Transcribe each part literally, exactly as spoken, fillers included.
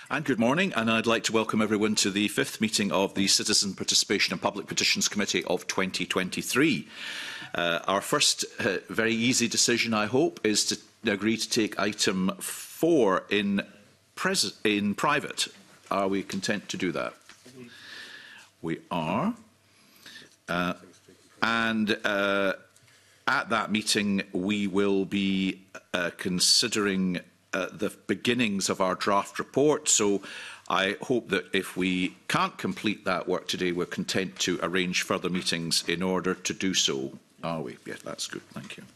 And good morning, and I'd like to welcome everyone to the fifth meeting of the Citizen Participation and Public Petitions Committee of twenty twenty-three. Uh, our first uh, very easy decision, I hope, is to agree to take item four in, in private. Are we content to do that? We are. Uh, and uh, at that meeting, we will be uh, considering Uh, the beginnings of our draft report, so I hope that if we can't complete that work today, we're content to arrange further meetings in order to do so. Are we? Yes, that's good. Thank you.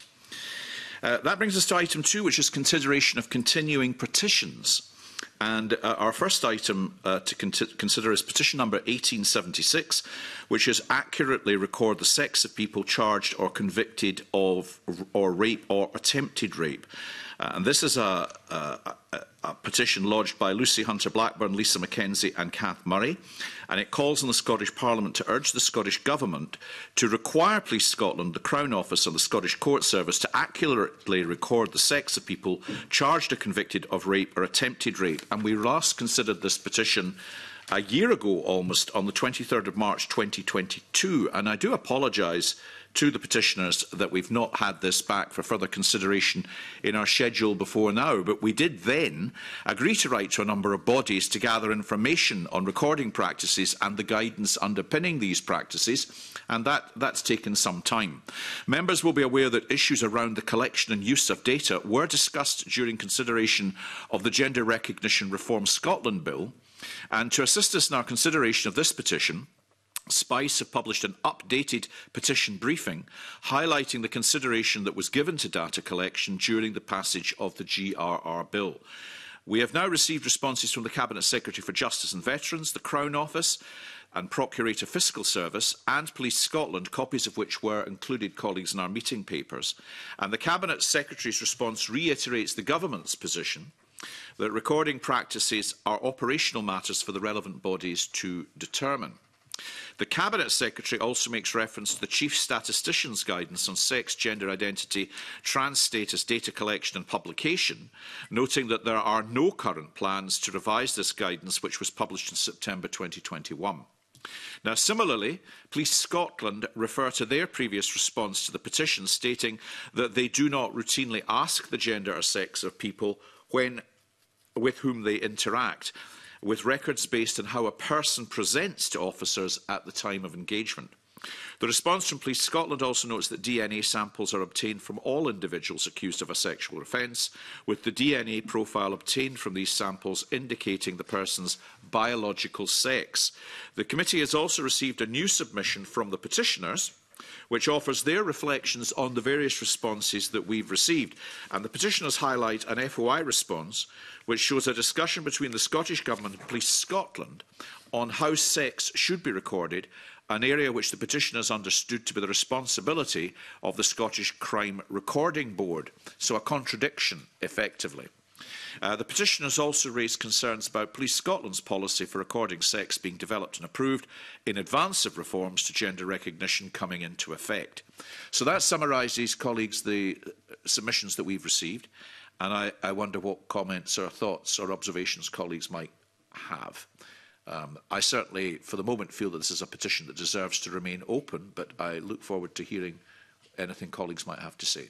Uh, that brings us to item two, which is consideration of continuing petitions. And uh, our first item uh, to con consider is petition number eighteen seventy-six, which is accurately record the sex of people charged or convicted of or rape or attempted rape. Uh, and this is a, a, a petition lodged by Lucy Hunter-Blackburn, Lisa Mackenzie and Kath Murray, and it calls on the Scottish Parliament to urge the Scottish Government to require Police Scotland, the Crown Office and the Scottish Court Service to accurately record the sex of people charged or convicted of rape or attempted rape. And we last considered this petition a year ago almost, on the twenty-third of March twenty twenty-two, and I do apologise to the petitioners that we've not had this back for further consideration in our schedule before now, but we did then agree to write to a number of bodies to gather information on recording practices and the guidance underpinning these practices, and that, that's taken some time. Members will be aware that issues around the collection and use of data were discussed during consideration of the Gender Recognition Reform Scotland Bill, and to assist us in our consideration of this petition, SPICE have published an updated petition briefing highlighting the consideration that was given to data collection during the passage of the G R R Bill. We have now received responses from the Cabinet Secretary for Justice and Veterans, the Crown Office and Procurator Fiscal Service and Police Scotland, copies of which were included, colleagues, in our meeting papers. And the Cabinet Secretary's response reiterates the Government's position that recording practices are operational matters for the relevant bodies to determine. The Cabinet Secretary also makes reference to the Chief Statistician's guidance on sex, gender identity, trans status, data collection and publication, noting that there are no current plans to revise this guidance, which was published in September twenty twenty-one. Now, similarly, Police Scotland refer to their previous response to the petition, stating that they do not routinely ask the gender or sex of people when, with whom they interact, with records based on how a person presents to officers at the time of engagement. The response from Police Scotland also notes that D N A samples are obtained from all individuals accused of a sexual offence, with the D N A profile obtained from these samples indicating the person's biological sex. The committee has also received a new submission from the petitioners, which offers their reflections on the various responses that we've received. And the petitioners highlight an F O I response which shows a discussion between the Scottish Government and Police Scotland on how sex should be recorded, an area which the petitioners understood to be the responsibility of the Scottish Crime Recording Board. So a contradiction, effectively. Uh, the petitioners also raised concerns about Police Scotland's policy for recording sex being developed and approved in advance of reforms to gender recognition coming into effect. So that summarises, colleagues, the submissions that we've received, and I, I wonder what comments or thoughts or observations colleagues might have. Um, I certainly, for the moment, feel that this is a petition that deserves to remain open, but I look forward to hearing anything colleagues might have to say.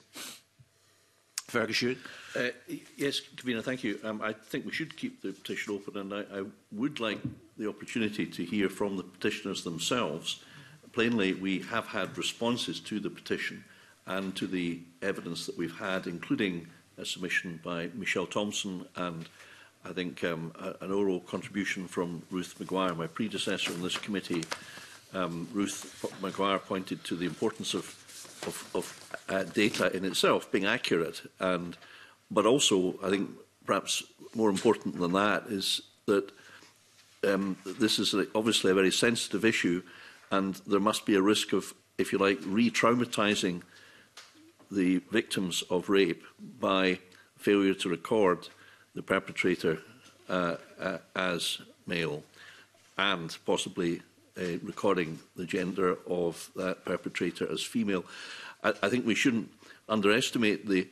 Fergus, uh, yes, Convener, thank you. Um, I think we should keep the petition open, and I, I would like the opportunity to hear from the petitioners themselves. Plainly, we have had responses to the petition and to the evidence that we've had, including a submission by Michelle Thompson and I think um, a, an oral contribution from Ruth Maguire, my predecessor in this committee. Um, Ruth Maguire pointed to the importance of of, of uh, data in itself being accurate, and but also I think perhaps more important than that is that um, this is a, obviously a very sensitive issue, and there must be a risk of, if you like, re-traumatising the victims of rape by failure to record the perpetrator uh, uh, as male, and possibly uh, recording the gender of that perpetrator as female. I, I think we shouldn't underestimate the,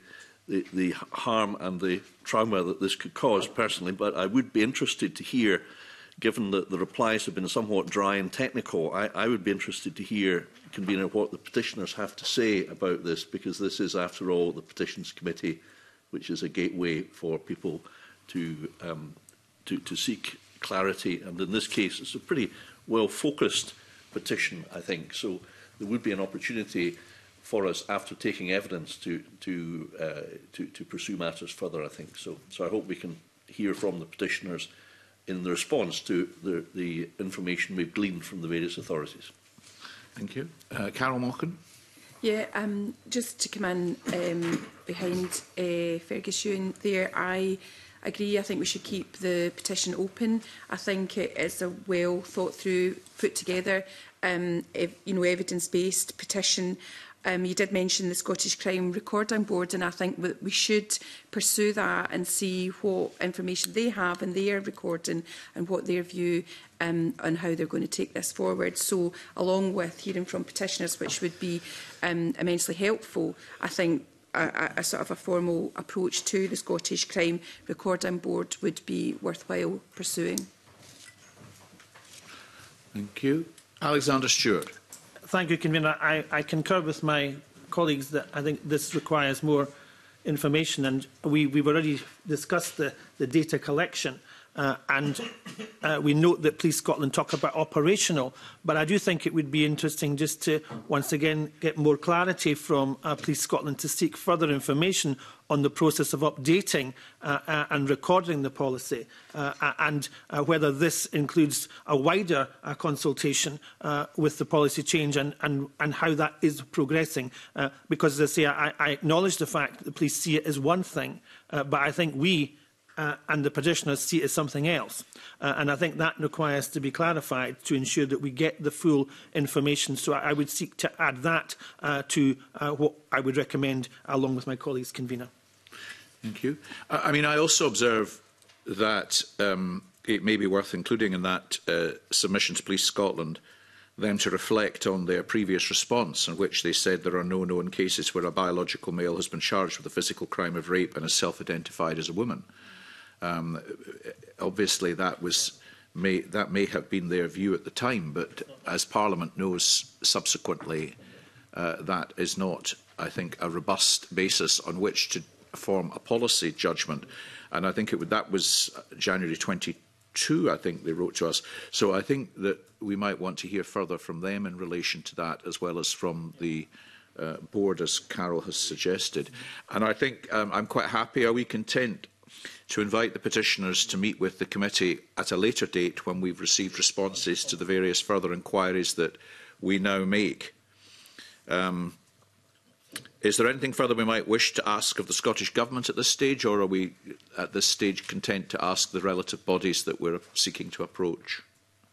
the, the harm and the trauma that this could cause personally, but I would be interested to hear, given that the replies have been somewhat dry and technical, I, I would be interested to hear, Convener, what the petitioners have to say about this, because this is, after all, the Petitions Committee, which is a gateway for people to, um, to, to seek clarity. And in this case, it's a pretty well-focused petition, I think. So there would be an opportunity for us, after taking evidence, to, to, uh, to, to pursue matters further, I think. So, so I hope we can hear from the petitioners in the response to the, the information we've gleaned from the various authorities. Thank you. Uh, Carol Mochan. Yeah, um, just to come in um, behind uh, Fergus Ewan there, I agree. I think we should keep the petition open. I think it is a well thought through, put together, um, if, you know, evidence-based petition. Um, you did mention the Scottish Crime Recording Board, and I think that we should pursue that and see what information they have in their recording and what their view um, on how they're going to take this forward. So, along with hearing from petitioners, which would be um, immensely helpful, I think a, a, a sort of a formal approach to the Scottish Crime Recording Board would be worthwhile pursuing. Thank you. Alexander Stewart. Thank you, Convener. I, I concur with my colleagues that I think this requires more information, and we, we've already discussed the, the data collection, uh, and uh, we note that Police Scotland talk about operational, but I do think it would be interesting just to once again get more clarity from uh, Police Scotland to seek further information on the process of updating uh, uh, and recording the policy, uh, and uh, whether this includes a wider uh, consultation uh, with the policy change, and, and, and how that is progressing. Uh, because, as I say, I, I acknowledge the fact that the police see it as one thing, uh, but I think we uh, and the petitioners see it as something else. Uh, and I think that requires to be clarified to ensure that we get the full information. So I, I would seek to add that uh, to uh, what I would recommend, along with my colleagues, Convener. Thank you. I, I mean, I also observe that um, it may be worth including in that uh, submission to Police Scotland them to reflect on their previous response, in which they said there are no known cases where a biological male has been charged with a physical crime of rape and is self-identified as a woman. Um, obviously, that was may, that may have been their view at the time, but as Parliament knows subsequently, uh, that is not, I think, a robust basis on which to form a policy judgment. And I think it would, that was January twenty-two, I think they wrote to us. So I think that we might want to hear further from them in relation to that, as well as from the uh, board, as Carol has suggested. And I think um, I'm quite happy. Are we content to invite the petitioners to meet with the committee at a later date when we've received responses to the various further inquiries that we now make? Um, Is there anything further we might wish to ask of the Scottish Government at this stage, or are we at this stage content to ask the relative bodies that we're seeking to approach?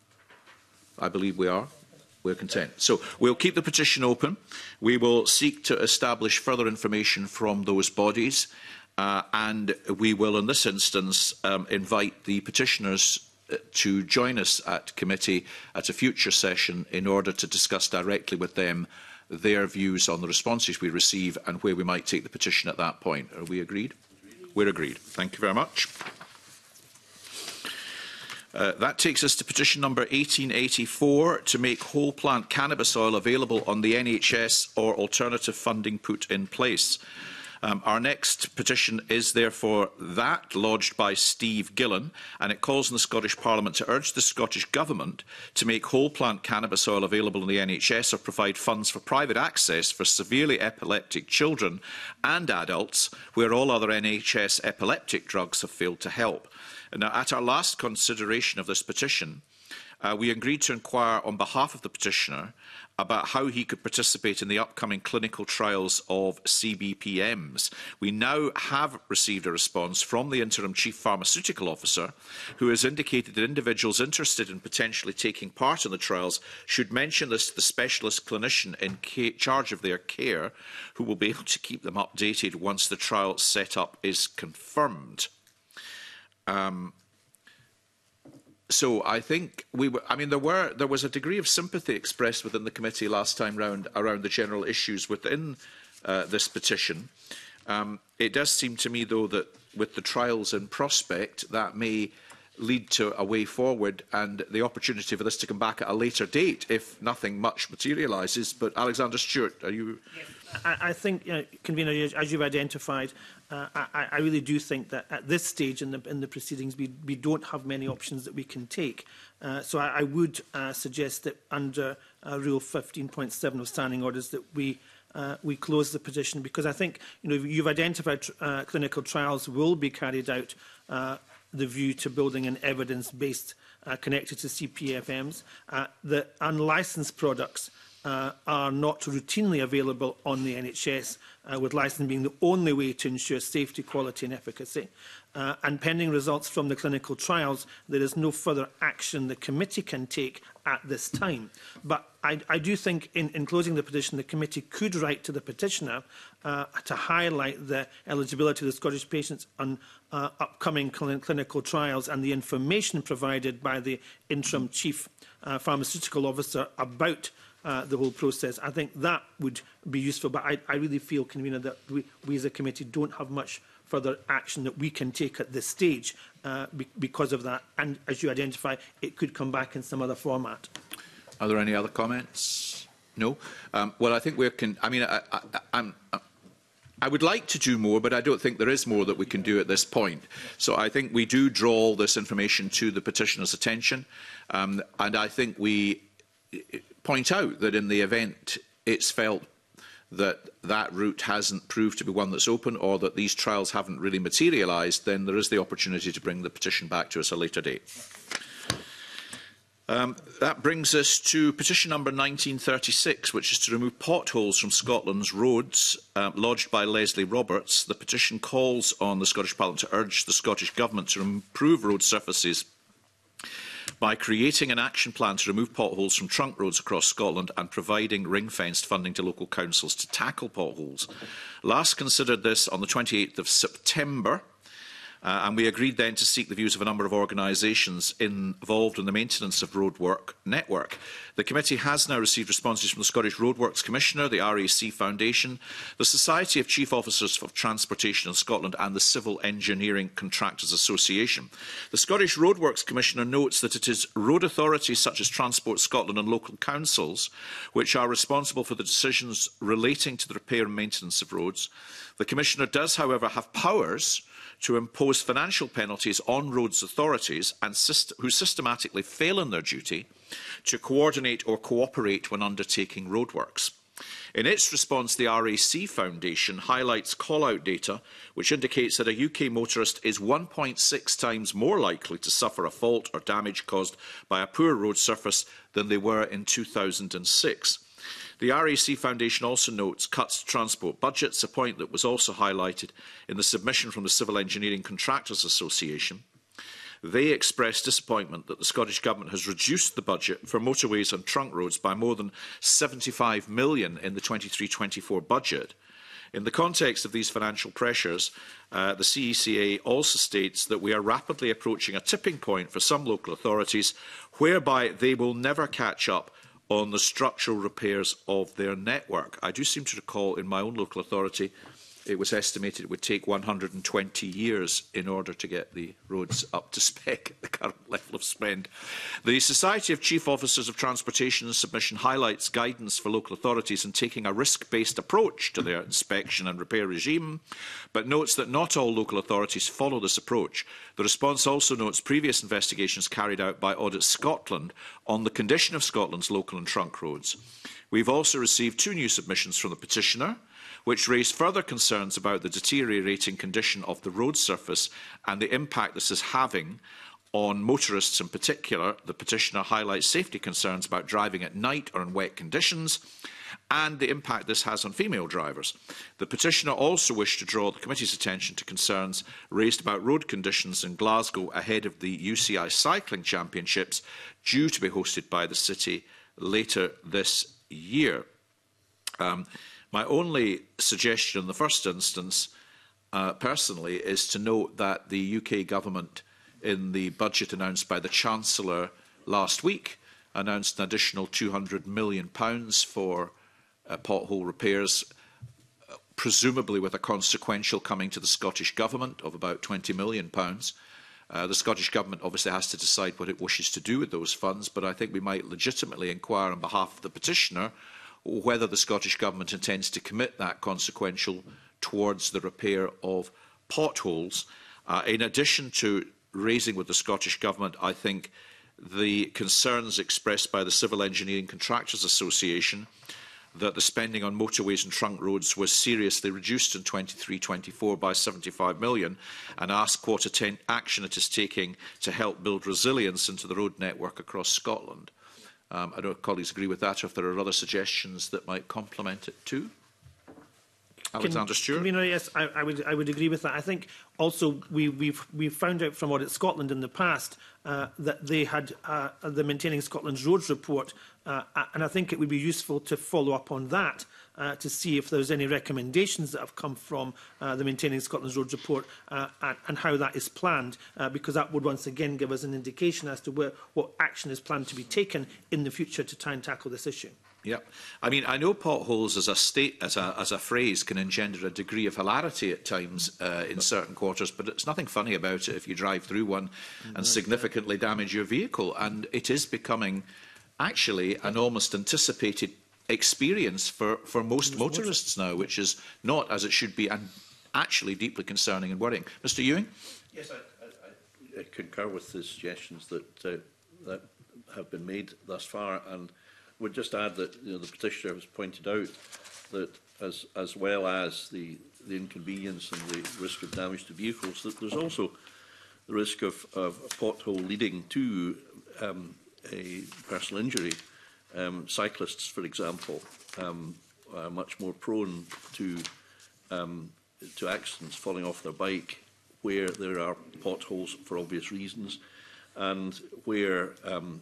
I believe we are. We're content. So we'll keep the petition open. We will seek to establish further information from those bodies, uh, and we will, in this instance, um, invite the petitioners to join us at committee at a future session in order to discuss directly with them their views on the responses we receive and where we might take the petition at that point. Are we agreed? We're agreed. Thank you very much. Uh, that takes us to petition number eighteen eighty-four, to make whole plant cannabis oil available on the N H S or alternative funding put in place. Um, our next petition is therefore that, lodged by Steve Gillen, and it calls on the Scottish Parliament to urge the Scottish Government to make whole plant cannabis oil available in the N H S or provide funds for private access for severely epileptic children and adults where all other N H S epileptic drugs have failed to help. Now, at our last consideration of this petition, uh, we agreed to inquire on behalf of the petitioner about how he could participate in the upcoming clinical trials of C B P Ms. We now have received a response from the Interim Chief Pharmaceutical Officer, who has indicated that individuals interested in potentially taking part in the trials should mention this to the specialist clinician in charge of their care, who will be able to keep them updated once the trial setup is confirmed. Um, So I think we were, I mean, there were there was a degree of sympathy expressed within the committee last time round around the general issues within uh, this petition. Um, it does seem to me, though, that with the trials in prospect, that may lead to a way forward and the opportunity for this to come back at a later date if nothing much materialises. But Alexander Stewart, are you... Yes. I, I think, you know, Convener, as you've identified, uh, I, I really do think that at this stage in the, in the proceedings, we, we don't have many options that we can take. Uh, so I, I would uh, suggest that under uh, Rule fifteen point seven of Standing Orders that we uh, we close the petition, because I think, you know, you've identified uh, clinical trials will be carried out, uh, the view to building an evidence-based uh, connected to C P F Ms. Uh, the unlicensed products uh, are not routinely available on the N H S, uh, with licensing being the only way to ensure safety, quality and efficacy. Uh, and pending results from the clinical trials, there is no further action the committee can take at this time. But I, I do think in, in closing the petition, the committee could write to the petitioner uh, to highlight the eligibility of the Scottish patients on uh, upcoming cl clinical trials and the information provided by the interim chief uh, pharmaceutical officer about uh, the whole process. I think that would be useful, but I, I really feel, Convener, that we, we as a committee don't have much further action that we can take at this stage uh, be because of that. And as you identify, it could come back in some other format. Are there any other comments? No? Um, well, I think we're... Con I mean, I, I, I'm... I would like to do more, but I don't think there is more that we can do at this point. So I think we do draw all this information to the petitioner's attention, um, and I think we point out that in the event it's felt that that route hasn't proved to be one that's open, or that these trials haven't really materialised, then there is the opportunity to bring the petition back to us at a later date. Um, that brings us to petition number nineteen thirty-six, which is to remove potholes from Scotland's roads, uh, lodged by Leslie Roberts. The petition calls on the Scottish Parliament to urge the Scottish Government to improve road surfaces by creating an action plan to remove potholes from trunk roads across Scotland and providing ring-fenced funding to local councils to tackle potholes. Last considered this on the twenty-eighth of September. Uh, and we agreed then to seek the views of a number of organisations involved in the maintenance of roadwork network. The committee has now received responses from the Scottish Roadworks Commissioner, the R A C Foundation, the Society of Chief Officers of Transportation in Scotland and the Civil Engineering Contractors Association. The Scottish Roadworks Commissioner notes that it is road authorities such as Transport Scotland and local councils which are responsible for the decisions relating to the repair and maintenance of roads. The Commissioner does, however, have powers to impose financial penalties on roads authorities and syst who systematically fail in their duty to coordinate or cooperate when undertaking roadworks. In its response, the R A C Foundation highlights call-out data which indicates that a U K motorist is one point six times more likely to suffer a fault or damage caused by a poor road surface than they were in two thousand six. The R A C Foundation also notes cuts to transport budgets, a point that was also highlighted in the submission from the Civil Engineering Contractors Association. They expressed disappointment that the Scottish Government has reduced the budget for motorways and trunk roads by more than seventy-five million pounds in the twenty-three twenty-four budget. In the context of these financial pressures, uh, the C E C A also states that we are rapidly approaching a tipping point for some local authorities whereby they will never catch up on the structural repairs of their network. I do seem to recall in my own local authority it was estimated it would take one hundred and twenty years in order to get the roads up to spec at the current level of spend. The Society of Chief Officers of Transportation submission highlights guidance for local authorities in taking a risk-based approach to their inspection and repair regime, but notes that not all local authorities follow this approach. The response also notes previous investigations carried out by Audit Scotland on the condition of Scotland's local and trunk roads. We've also received two new submissions from the petitioner, which raised further concerns about the deteriorating condition of the road surface and the impact this is having on motorists in particular. The petitioner highlights safety concerns about driving at night or in wet conditions and the impact this has on female drivers. The petitioner also wished to draw the committee's attention to concerns raised about road conditions in Glasgow ahead of the U C I Cycling Championships due to be hosted by the city later this year. Um, My only suggestion in the first instance, uh, personally, is to note that the U K government, in the budget announced by the Chancellor last week, announced an additional two hundred million pounds for uh, pothole repairs, presumably with a consequential coming to the Scottish Government of about twenty million pounds. Uh, the Scottish Government obviously has to decide what it wishes to do with those funds, but I think we might legitimately inquire on behalf of the petitioner whether the Scottish Government intends to commit that consequential towards the repair of potholes. Uh, in addition to raising with the Scottish Government, I think, the concerns expressed by the Civil Engineering Contractors Association that the spending on motorways and trunk roads was seriously reduced in twenty-three twenty-four by seventy-five million, and ask what action it is taking to help build resilience into the road network across Scotland. Um, I don't know if colleagues agree with that, or if there are other suggestions that might complement it too. Alexander Stewart. Convener, yes, I, I would I would agree with that. I think also we, we've we've found out from Audit Scotland in the past uh, that they had uh, the Maintaining Scotland's Roads report, uh, and I think it would be useful to follow up on that uh, to see if there's any recommendations that have come from uh, the Maintaining Scotland's Roads report uh, and, and how that is planned, uh, because that would once again give us an indication as to where, what action is planned to be taken in the future to try and tackle this issue. Yeah, I mean, I know potholes as a state, as a as a phrase, can engender a degree of hilarity at times uh, in certain quarters, but it's nothing funny about it if you drive through one and significantly damage your vehicle. And it is becoming actually an almost anticipated experience for for most motorists now, which is not as it should be, and actually deeply concerning and worrying. Mister Ewing. Yes, I, I, I concur with the suggestions that uh, that have been made thus far, and would just add that, you know, the petitioner has pointed out that as as well as the the inconvenience and the risk of damage to vehicles, that there's also the risk of, of a pothole leading to um, a personal injury. Um, cyclists, for example, um, are much more prone to um, to accidents, falling off their bike where there are potholes for obvious reasons, and where um,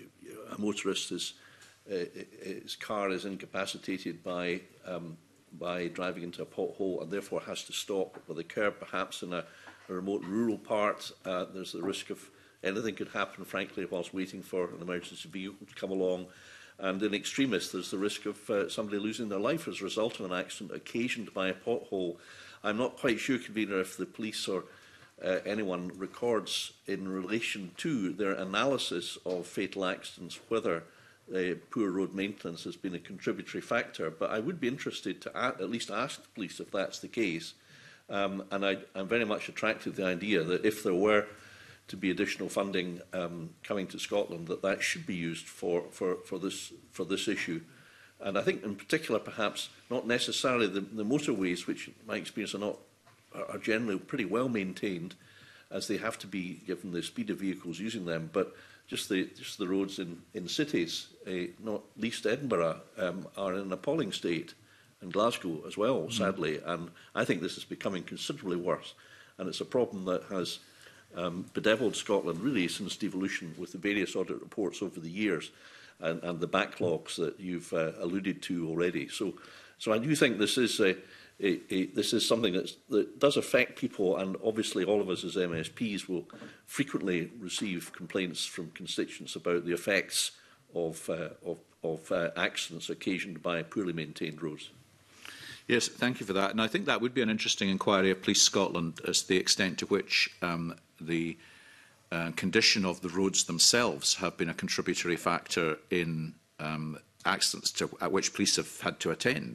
a motorist is Uh, his car is incapacitated by um, by driving into a pothole and therefore has to stop with a curb, perhaps in a, a remote rural part. Uh, there's the risk of anything could happen, frankly, whilst waiting for an emergency vehicle to come along. And in extremis, there's the risk of uh, somebody losing their life as a result of an accident occasioned by a pothole. I'm not quite sure, Convener, if the police or uh, anyone records in relation to their analysis of fatal accidents whether Uh, poor road maintenance has been a contributory factor, but I would be interested to at, at least ask the police if that's the case. Um, and I, I'm very much attracted to the idea that if there were to be additional funding um, coming to Scotland, that that should be used for, for, for, this, for this issue. And I think in particular, perhaps, not necessarily the, the motorways, which in my experience are, not, are generally pretty well maintained, as they have to be given the speed of vehicles using them, but Just the, just the roads in, in cities, uh, not least Edinburgh, um, are in an appalling state, and Glasgow as well, mm. sadly. And I think this is becoming considerably worse. And it's a problem that has um, bedevilled Scotland really since devolution, with the various audit reports over the years and, and the backlogs that you've uh, alluded to already. So, so I do think this is a, A, a, this is something that's, that does affect people, and obviously all of us as M S Ps will frequently receive complaints from constituents about the effects of, uh, of, of uh, accidents occasioned by poorly maintained roads. Yes, thank you for that. And I think that would be an interesting inquiry of Police Scotland as to the extent to which um, the uh, condition of the roads themselves have been a contributory factor in um, accidents to, at which police have had to attend.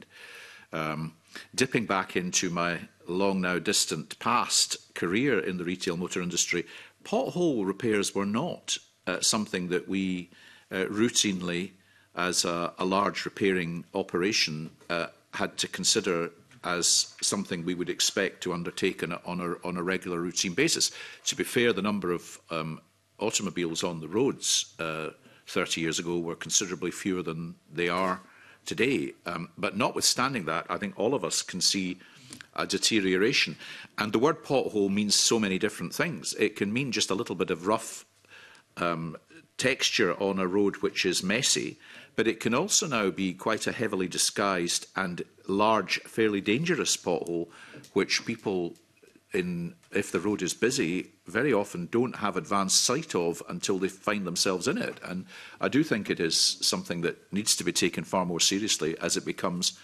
Um, dipping back into my long now distant past career in the retail motor industry, pothole repairs were not uh, something that we uh, routinely, as a, a large repairing operation, uh, had to consider as something we would expect to undertake on a, on a, on a regular routine basis. To be fair, the number of um, automobiles on the roads uh, thirty years ago were considerably fewer than they are today. Um, but notwithstanding that, I think all of us can see a deterioration. And the word pothole means so many different things. It can mean just a little bit of rough um, texture on a road which is messy, but it can also now be quite a heavily disguised and large, fairly dangerous pothole, which people, in, if the road is busy, very often don't have advanced sight of until they find themselves in it. And I do think it is something that needs to be taken far more seriously as it becomes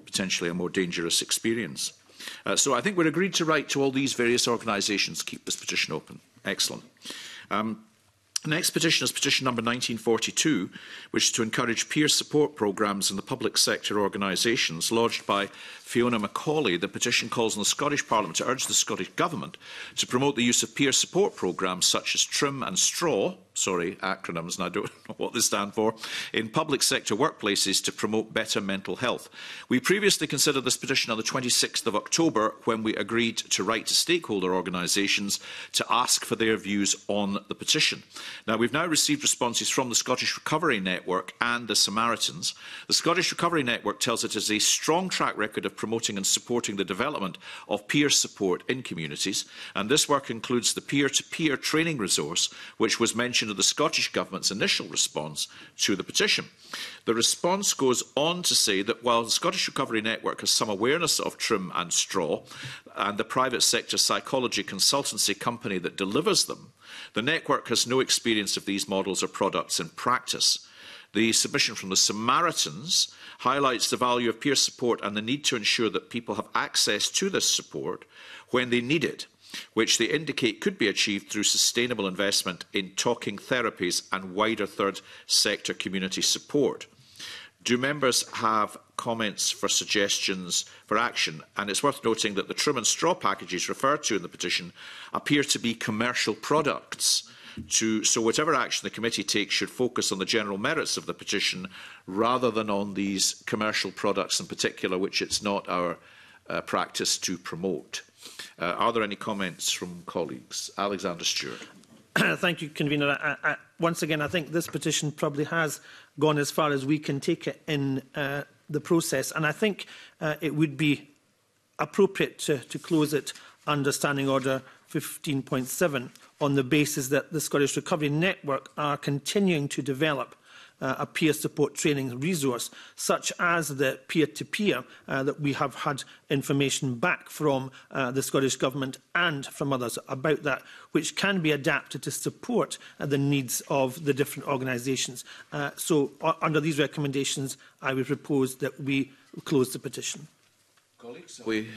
potentially a more dangerous experience. Uh, so I think we're agreed to write to all these various organisations, keep this petition open. Excellent. Um, Next petition is petition number nineteen forty-two, which is to encourage peer support programmes in the public sector organisations, lodged by Fiona Macaulay. The petition calls on the Scottish Parliament to urge the Scottish Government to promote the use of peer support programmes such as TRIM and STRAW, sorry, acronyms, and I don't know what they stand for, in public sector workplaces to promote better mental health. We previously considered this petition on the twenty-sixth of October when we agreed to write to stakeholder organisations to ask for their views on the petition. Now, we've now received responses from the Scottish Recovery Network and the Samaritans. The Scottish Recovery Network tells it has a strong track record of promoting and supporting the development of peer support in communities, and this work includes the peer-to-peer training resource, which was mentioned in the Scottish Government's initial response to the petition. The response goes on to say that while the Scottish Recovery Network has some awareness of TRIM and STRAW and the private sector psychology consultancy company that delivers them, the network has no experience of these models or products in practice. The submission from the Samaritans highlights the value of peer support and the need to ensure that people have access to this support when they need it, which they indicate could be achieved through sustainable investment in talking therapies and wider third sector community support. Do members have comments for suggestions for action? And it's worth noting that the trim and straw packages referred to in the petition appear to be commercial products. To, so whatever action the committee takes should focus on the general merits of the petition rather than on these commercial products in particular, which it's not our uh, practice to promote. Uh, are there any comments from colleagues? Alexander Stewart. Thank you, Convener. I, I, once again, I think this petition probably has gone as far as we can take it in uh, the process, and I think uh, it would be appropriate to, to close it under Standing Order fifteen point seven on the basis that the Scottish Recovery Network are continuing to develop Uh, a peer support training resource, such as the peer-to-peer uh, that we have had information back from uh, the Scottish Government and from others about that, which can be adapted to support uh, the needs of the different organisations. Uh, so, uh, under these recommendations, I would propose that we close the petition. Colleagues, we,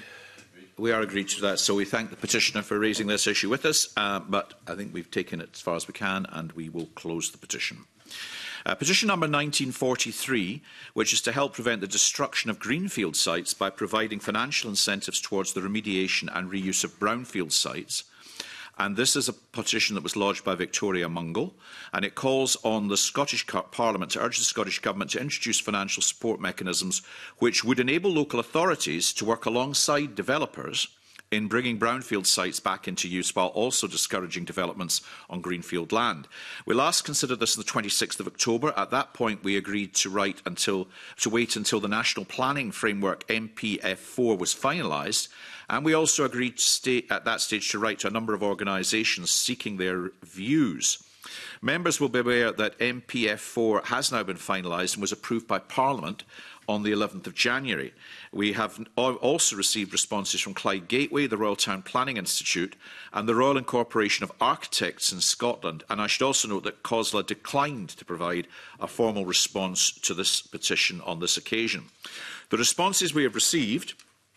we are agreed to that, so we thank the petitioner for raising this issue with us, uh, but I think we've taken it as far as we can, and we will close the petition. Uh, petition number nineteen forty-three, which is to help prevent the destruction of greenfield sites by providing financial incentives towards the remediation and reuse of brownfield sites. And this is a petition that was lodged by Victoria Mungle, and it calls on the Scottish Parliament to urge the Scottish Government to introduce financial support mechanisms which would enable local authorities to work alongside developers in bringing brownfield sites back into use while also discouraging developments on greenfield land. We last considered this on the twenty-sixth of October. At that point, we agreed to, write until, to wait until the National Planning Framework M P F four was finalised, and we also agreed to stay at that stage to write to a number of organisations seeking their views. Members will be aware that M P F four has now been finalised and was approved by Parliament on the eleventh of January. We have also received responses from Clyde Gateway, the Royal Town Planning Institute, and the Royal Incorporation of Architects in Scotland. And I should also note that C O S L A declined to provide a formal response to this petition on this occasion. The responses we have received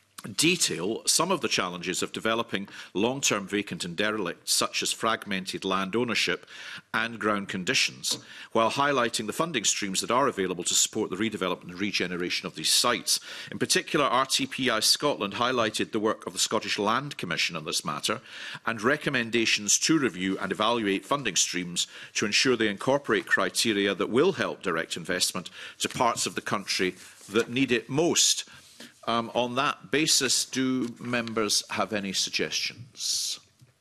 detail some of the challenges of developing long-term vacant and derelict, such as fragmented land ownership and ground conditions, while highlighting the funding streams that are available to support the redevelopment and regeneration of these sites. In particular, R T P I Scotland highlighted the work of the Scottish Land Commission on this matter and recommendations to review and evaluate funding streams to ensure they incorporate criteria that will help direct investment to parts of the country that need it most. Um, on that basis, do members have any suggestions?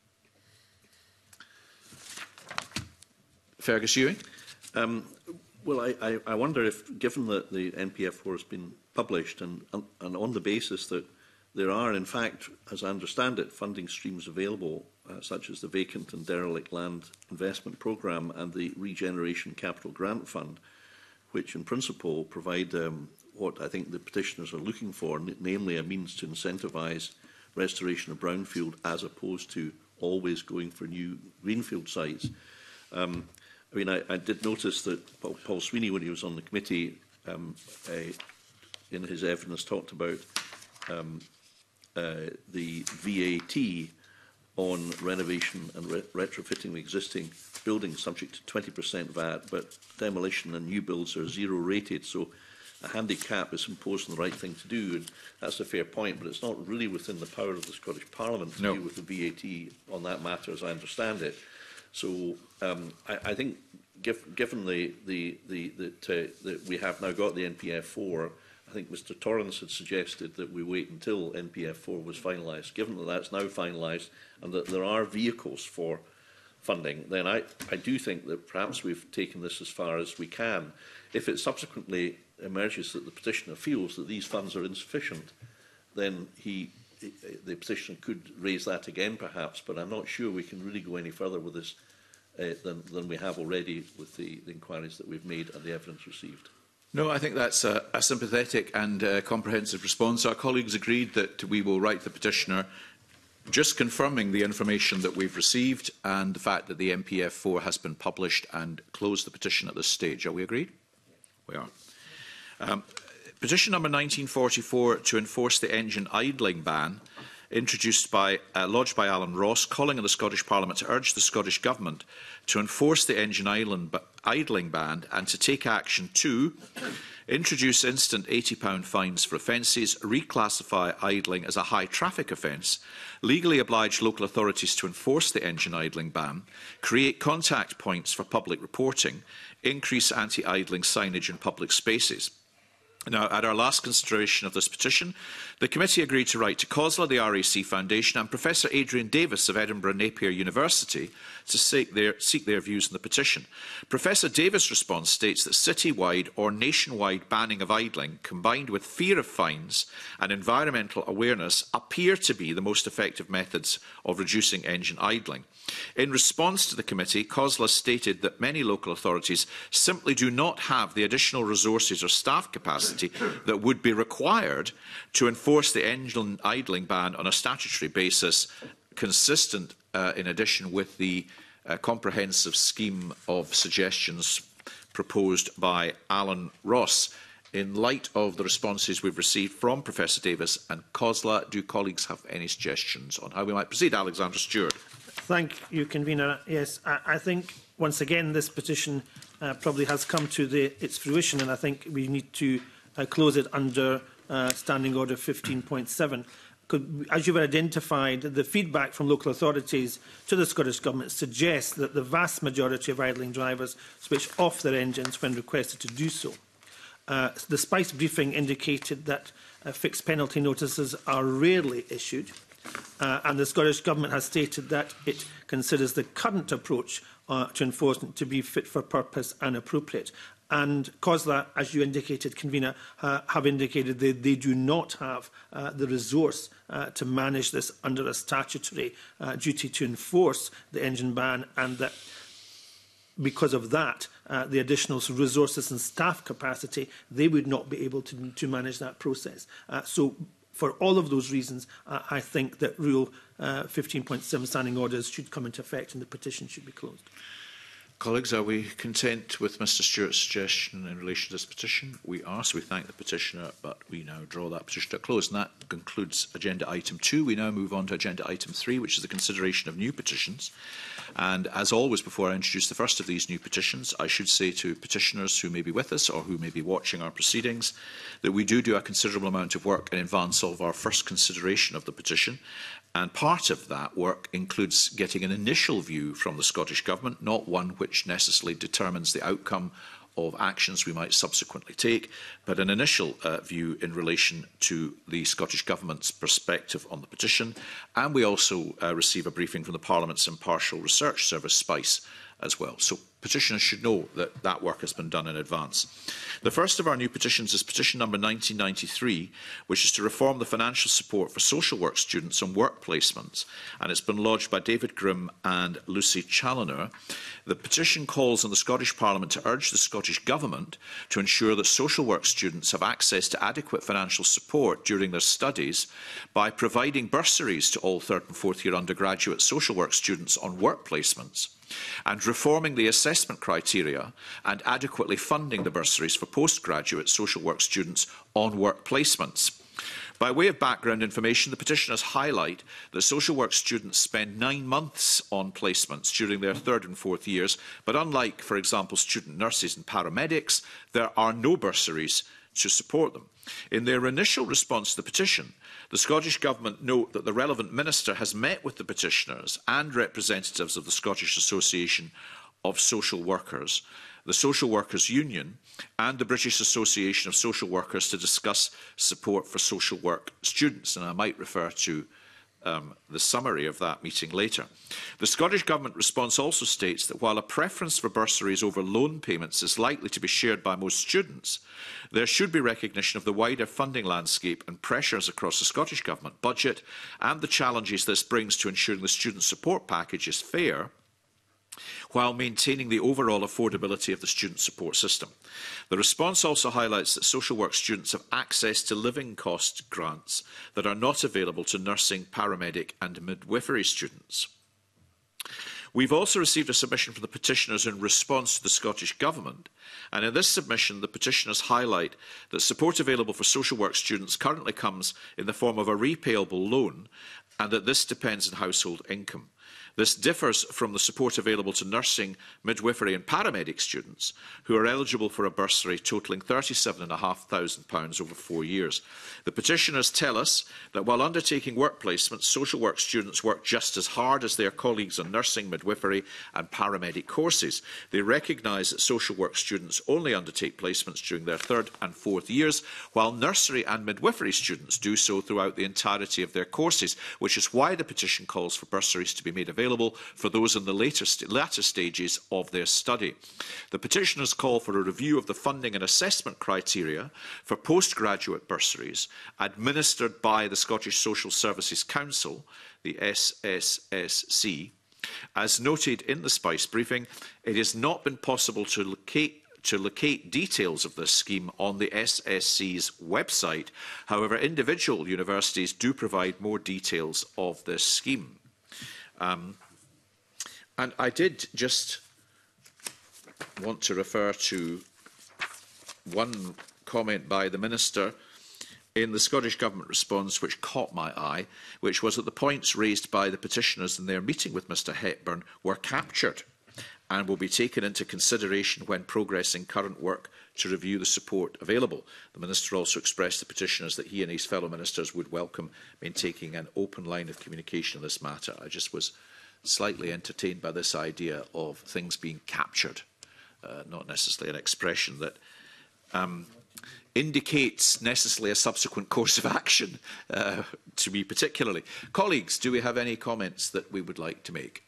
Fergus Ewing? Um, well, I, I, I wonder if, given that the N P F four has been published and, and on the basis that there are, in fact, as I understand it, funding streams available, uh, such as the Vacant and Derelict Land Investment Programme and the Regeneration Capital Grant Fund, which in principle provide um, what I think the petitioners are looking for, namely a means to incentivise restoration of brownfield as opposed to always going for new greenfield sites. Um, I mean, I, I did notice that Paul, Paul Sweeney, when he was on the committee, um, uh, in his evidence, talked about um, uh, the V A T on renovation and re retrofitting existing buildings subject to twenty percent V A T, but demolition and new builds are zero rated, so a handicap is imposed on the right thing to do, and that's a fair point, but it's not really within the power of the Scottish Parliament to no. deal with the V A T on that matter, as I understand it. So um, I, I think, give, given the, the, the, that, uh, that we have now got the N P F four, I think Mr Torrance had suggested that we wait until N P F four was finalised. Given that that's now finalised and that there are vehicles for funding, then I, I do think that perhaps we've taken this as far as we can. If it subsequently emerges that the petitioner feels that these funds are insufficient, then he, the petitioner could raise that again perhaps, but I'm not sure we can really go any further with this uh, than, than we have already with the, the inquiries that we've made and the evidence received. No, I think that's a, a sympathetic and uh, comprehensive response. Our colleagues agreed that we will write the petitioner just confirming the information that we've received and the fact that the N P F four has been published and close the petition at this stage. Are we agreed? We are. Um, petition number nineteen forty-four to enforce the engine idling ban, introduced by, uh, lodged by Alan Ross, calling on the Scottish Parliament to urge the Scottish Government to enforce the engine island, idling ban and to take action to introduce instant eighty pound fines for offences, reclassify idling as a high traffic offence, legally oblige local authorities to enforce the engine idling ban, create contact points for public reporting, increase anti-idling signage in public spaces. Now, at our last consideration of this petition, the committee agreed to write to COSLA, the R A C Foundation and Professor Adrian Davis of Edinburgh Napier University to seek their, seek their views on the petition. Professor Davis' response states that citywide or nationwide banning of idling, combined with fear of fines and environmental awareness, appear to be the most effective methods of reducing engine idling. In response to the committee, COSLA stated that many local authorities simply do not have the additional resources or staff capacity that would be required to enforce the engine idling ban on a statutory basis, consistent, uh, in addition, with the uh, comprehensive scheme of suggestions proposed by Alan Ross. In light of the responses we've received from Professor Davis and COSLA, do colleagues have any suggestions on how we might proceed? Alexander Stewart. Thank you, Convener. Yes, I, I think, once again, this petition uh, probably has come to the, its fruition, and I think we need to uh, close it under uh, Standing Order fifteen point seven. Could, as you've identified, the feedback from local authorities to the Scottish Government suggests that the vast majority of idling drivers switch off their engines when requested to do so. Uh, the Spice briefing indicated that uh, fixed penalty notices are rarely issued. Uh, and the Scottish Government has stated that it considers the current approach uh, to enforcement to be fit for purpose and appropriate. And COSLA, as you indicated, Convener, uh, have indicated that they do not have uh, the resource uh, to manage this under a statutory uh, duty to enforce the engine ban, and that because of that, uh, the additional resources and staff capacity, they would not be able to, to manage that process. Uh, so, for all of those reasons, uh, I think that Rule uh, fifteen point seven standing orders should come into effect and the petition should be closed. Colleagues, are we content with Mr Stewart's suggestion in relation to this petition? We are, so we thank the petitioner, but we now draw that petition to a close. And that concludes agenda item two. We now move on to agenda item three, which is the consideration of new petitions. And as always, before I introduce the first of these new petitions, I should say to petitioners who may be with us or who may be watching our proceedings that we do do a considerable amount of work in advance of our first consideration of the petition. And part of that work includes getting an initial view from the Scottish Government, not one which necessarily determines the outcome of actions we might subsequently take, but an initial uh, view in relation to the Scottish Government's perspective on the petition. And we also uh, receive a briefing from the Parliament's Impartial Research Service, SPICE, as well. So petitioners should know that that work has been done in advance. The first of our new petitions is petition number nineteen ninety-three, which is to reform the financial support for social work students and work placements, and it's been lodged by David Grimm and Lucy Challoner. The petition calls on the Scottish Parliament to urge the Scottish Government to ensure that social work students have access to adequate financial support during their studies by providing bursaries to all third and fourth year undergraduate social work students on work placements. and reforming the assessment criteria and adequately funding the bursaries for postgraduate social work students on work placements. By way of background information, the petitioners highlight that social work students spend nine months on placements during their third and fourth years, but unlike, for example, student nurses and paramedics, there are no bursaries to support them. In their initial response to the petition, the Scottish Government note that the relevant minister has met with the petitioners and representatives of the Scottish Association of Social Workers, the Social Workers Union and the British Association of Social Workers to discuss support for social work students. And I might refer to um, the summary of that meeting later. The Scottish Government response also states that while a preference for bursaries over loan payments is likely to be shared by most students, there should be recognition of the wider funding landscape and pressures across the Scottish Government budget and the challenges this brings to ensuring the student support package is fair, while maintaining the overall affordability of the student support system. The response also highlights that social work students have access to living cost grants that are not available to nursing, paramedic and midwifery students. We've also received a submission from the petitioners in response to the Scottish Government, and in this submission the petitioners highlight that support available for social work students currently comes in the form of a repayable loan and that this depends on household income. This differs from the support available to nursing, midwifery and paramedic students who are eligible for a bursary totalling thirty-seven thousand five hundred pounds over four years. The petitioners tell us that while undertaking work placements, social work students work just as hard as their colleagues on nursing, midwifery and paramedic courses. They recognise that social work students only undertake placements during their third and fourth years, while nursery and midwifery students do so throughout the entirety of their courses, which is why the petition calls for bursaries to be made available available for those in the later, st latter stages of their study. The petitioners call for a review of the funding and assessment criteria for postgraduate bursaries administered by the Scottish Social Services Council, the S S S C. As noted in the SPICE briefing, it has not been possible to locate to locate details of this scheme on the S S C's website. However, individual universities do provide more details of this scheme. Um, and I did just want to refer to one comment by the Minister in the Scottish Government response which caught my eye, which was that the points raised by the petitioners in their meeting with Mr Hepburn were captured and will be taken into consideration when progressing current work to review the support available. The Minister also expressed to petitioners that he and his fellow ministers would welcome maintaining an open line of communication on this matter. I just was slightly entertained by this idea of things being captured, uh, not necessarily an expression that um, indicates necessarily a subsequent course of action uh, to me particularly. Colleagues, do we have any comments that we would like to make?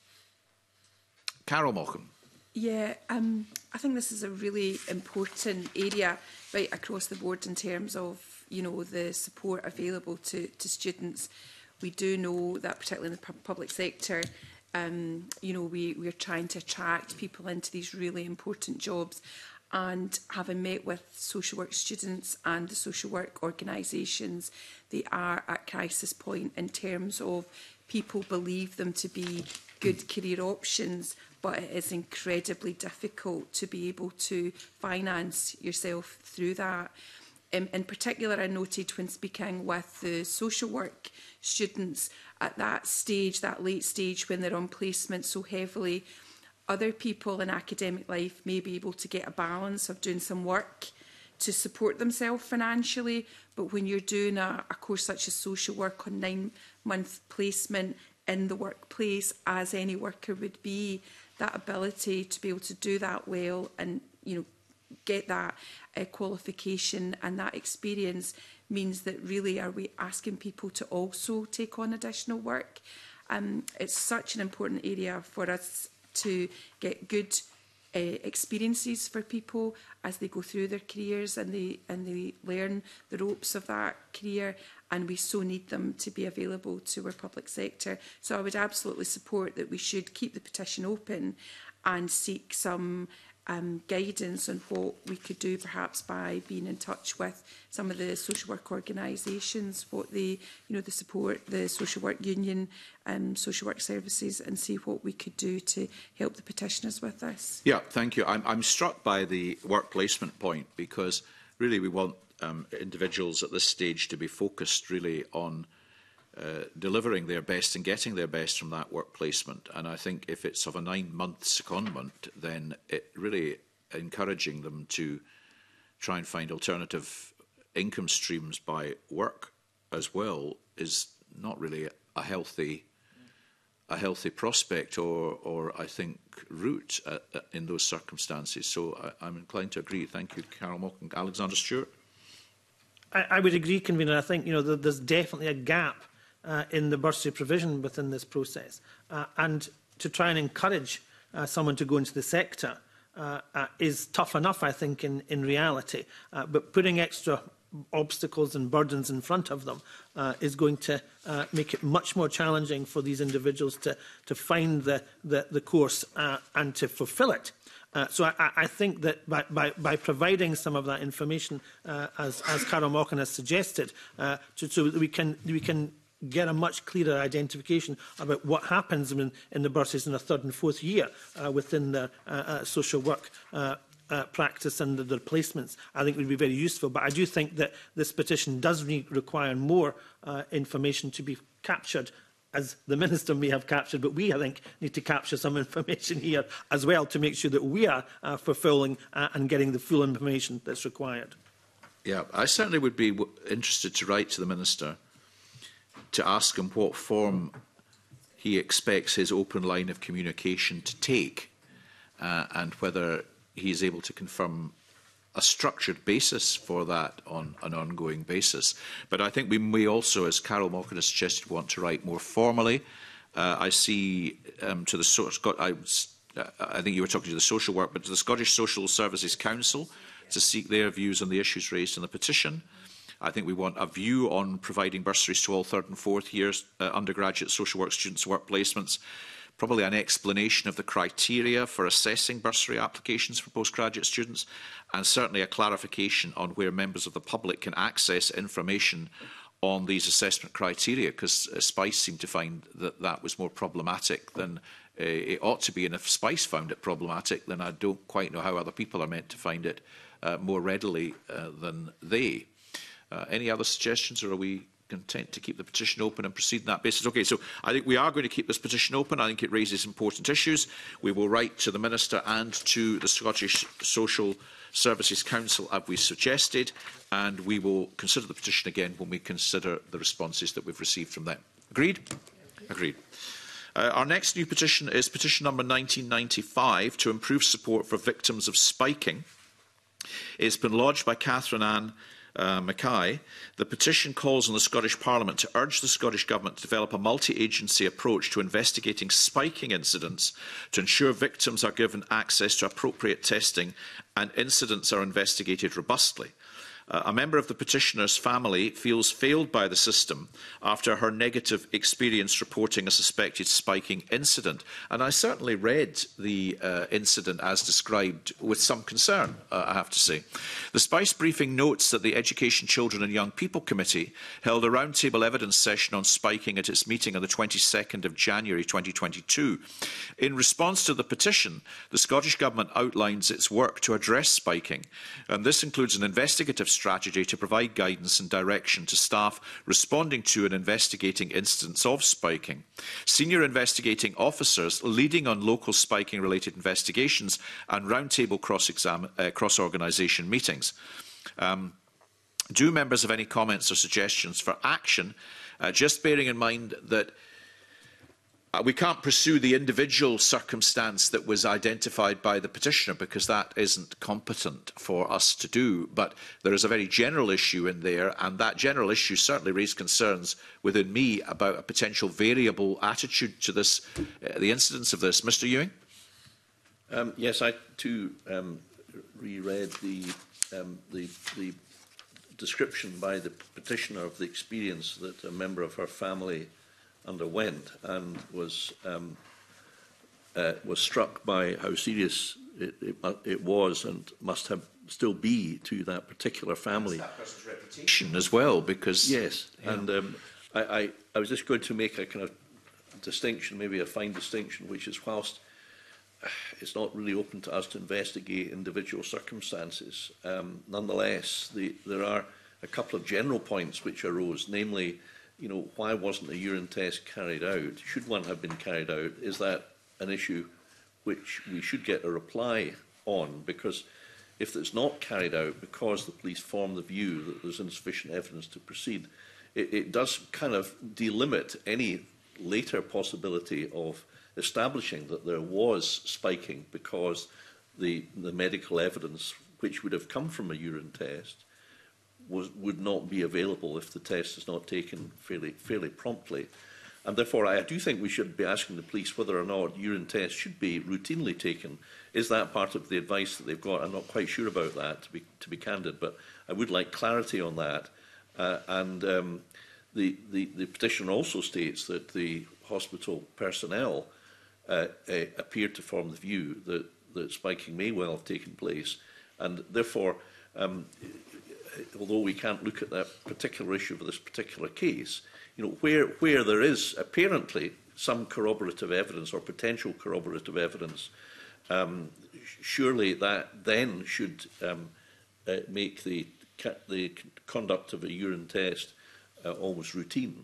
Carol Mockham. Yeah, um, I think this is a really important area right across the board in terms of, you know, the support available to, to students. We do know that, particularly in the pu public sector, um, you know, we, we're trying to attract people into these really important jobs. And having met with social work students and the social work organisations, they are at crisis point in terms of people believe them to be good career options, but it is incredibly difficult to be able to finance yourself through that. Um, in particular, I noted when speaking with the social work students at that stage, that late stage when they're on placement so heavily, other people in academic life may be able to get a balance of doing some work to support themselves financially, but when you're doing a, a course such as social work on nine-month placement in the workplace, as any worker would be, that ability to be able to do that well and, you know, get that uh, qualification and that experience means that really are we asking people to also take on additional work. Um, it's such an important area for us to get good uh, experiences for people as they go through their careers and they and they learn the ropes of that career, and we so need them to be available to our public sector. So I would absolutely support that we should keep the petition open and seek some um, guidance on what we could do, perhaps by being in touch with some of the social work organisations, what they, you know, the support, the social work union, um, social work services, and see what we could do to help the petitioners with this. Yeah, thank you. I'm, I'm struck by the work placement point, because really we want um, individuals at this stage to be focused really on Uh, delivering their best and getting their best from that work placement. And I think if it's of a nine-month secondment, then it really encouraging them to try and find alternative income streams by work as well is not really a healthy, a healthy prospect or, or I think, route uh, uh, in those circumstances. So I, I'm inclined to agree. Thank you, Carol Mocken. Alexander Stewart. I, I would agree, Convener. I think you know that there's definitely a gap Uh, in the bursary provision within this process, uh, and to try and encourage uh, someone to go into the sector uh, uh, is tough enough, I think, in, in reality, uh, but putting extra obstacles and burdens in front of them uh, is going to uh, make it much more challenging for these individuals to, to find the, the, the course uh, and to fulfil it. Uh, so I, I think that by, by, by providing some of that information, uh, as, as Carol Mocken has suggested, uh, to, so that we can, we can get a much clearer identification about what happens in, in the bursaries in the third and fourth year uh, within the uh, uh, social work uh, uh, practice and the, the placements, I think would be very useful. But I do think that this petition does re require more uh, information to be captured, as the Minister may have captured, but we, I think, need to capture some information here as well to make sure that we are uh, fulfilling uh, and getting the full information that's required. Yeah, I certainly would be w interested to write to the Minister to ask him what form he expects his open line of communication to take, uh, and whether he is able to confirm a structured basis for that on an ongoing basis. But I think we may also, as Carol Mocken has suggested, want to write more formally. Uh, I see um, to the so I, I think you were talking to the social work, but to the Scottish Social Services Council to seek their views on the issues raised in the petition. I think we want a view on providing bursaries to all third and fourth years uh, undergraduate social work students' work placements, probably an explanation of the criteria for assessing bursary applications for postgraduate students, and certainly a clarification on where members of the public can access information on these assessment criteria, because uh, SPICE seemed to find that that was more problematic than uh, it ought to be, and if SPICE found it problematic, then I don't quite know how other people are meant to find it uh, more readily uh, than they. Uh, any other suggestions, or are we content to keep the petition open and proceed on that basis? Okay, so I think we are going to keep this petition open. I think it raises important issues. We will write to the Minister and to the Scottish Social Services Council, as we suggested, and we will consider the petition again when we consider the responses that we've received from them. Agreed? Agreed. Uh, our next new petition is petition number nineteen ninety-five to improve support for victims of spiking. It's been lodged by Catherine Ann Uh, Mackay. The petition calls on the Scottish Parliament to urge the Scottish Government to develop a multi-agency approach to investigating spiking incidents, to ensure victims are given access to appropriate testing and incidents are investigated robustly. Uh, a member of the petitioner's family feels failed by the system after her negative experience reporting a suspected spiking incident. And I certainly read the uh, incident as described with some concern, uh, I have to say. The SPICE briefing notes that the Education, Children and Young People Committee held a roundtable evidence session on spiking at its meeting on the twenty-second of January twenty twenty-two. In response to the petition, the Scottish Government outlines its work to address spiking, and this includes an investigative strategy to provide guidance and direction to staff responding to and investigating incidents of spiking, senior investigating officers leading on local spiking-related investigations, and roundtable cross-exam- uh, cross-organisation meetings. Um, do members have any comments or suggestions for action? Uh, just bearing in mind that Uh, we can't pursue the individual circumstance that was identified by the petitioner because that isn't competent for us to do. But there is a very general issue in there, and that general issue certainly raised concerns within me about a potential variable attitude to this, uh, the incidence of this. Mr Ewing? Um, yes, I too um, reread the, um, the, the description by the petitioner of the experience that a member of her family underwent, and was um, uh, was struck by how serious it, it, it was and must have still be to that particular family. That person's reputation as well, because yes, yeah. and um, I, I, I was just going to make a kind of distinction, maybe a fine distinction, which is whilst it's not really open to us to investigate individual circumstances, um, nonetheless, the, there are a couple of general points which arose, namely, you know, why wasn't a urine test carried out? Should one have been carried out? Is that an issue which we should get a reply on? Because if it's not carried out because the police form the view that there's insufficient evidence to proceed, it, it does kind of delimit any later possibility of establishing that there was spiking because the, the medical evidence which would have come from a urine test was, would not be available if the test is not taken fairly, fairly promptly. And therefore, I do think we should be asking the police whether or not urine tests should be routinely taken. Is that part of the advice that they've got? I'm not quite sure about that, to be, to be candid, but I would like clarity on that. Uh, and um, the, the, the petition also states that the hospital personnel uh, uh, appear to form the view that, that spiking may well have taken place. And therefore, um, although we can't look at that particular issue for this particular case, you know, where, where there is apparently some corroborative evidence or potential corroborative evidence, um, surely that then should um, uh, make the, the conduct of a urine test uh, almost routine.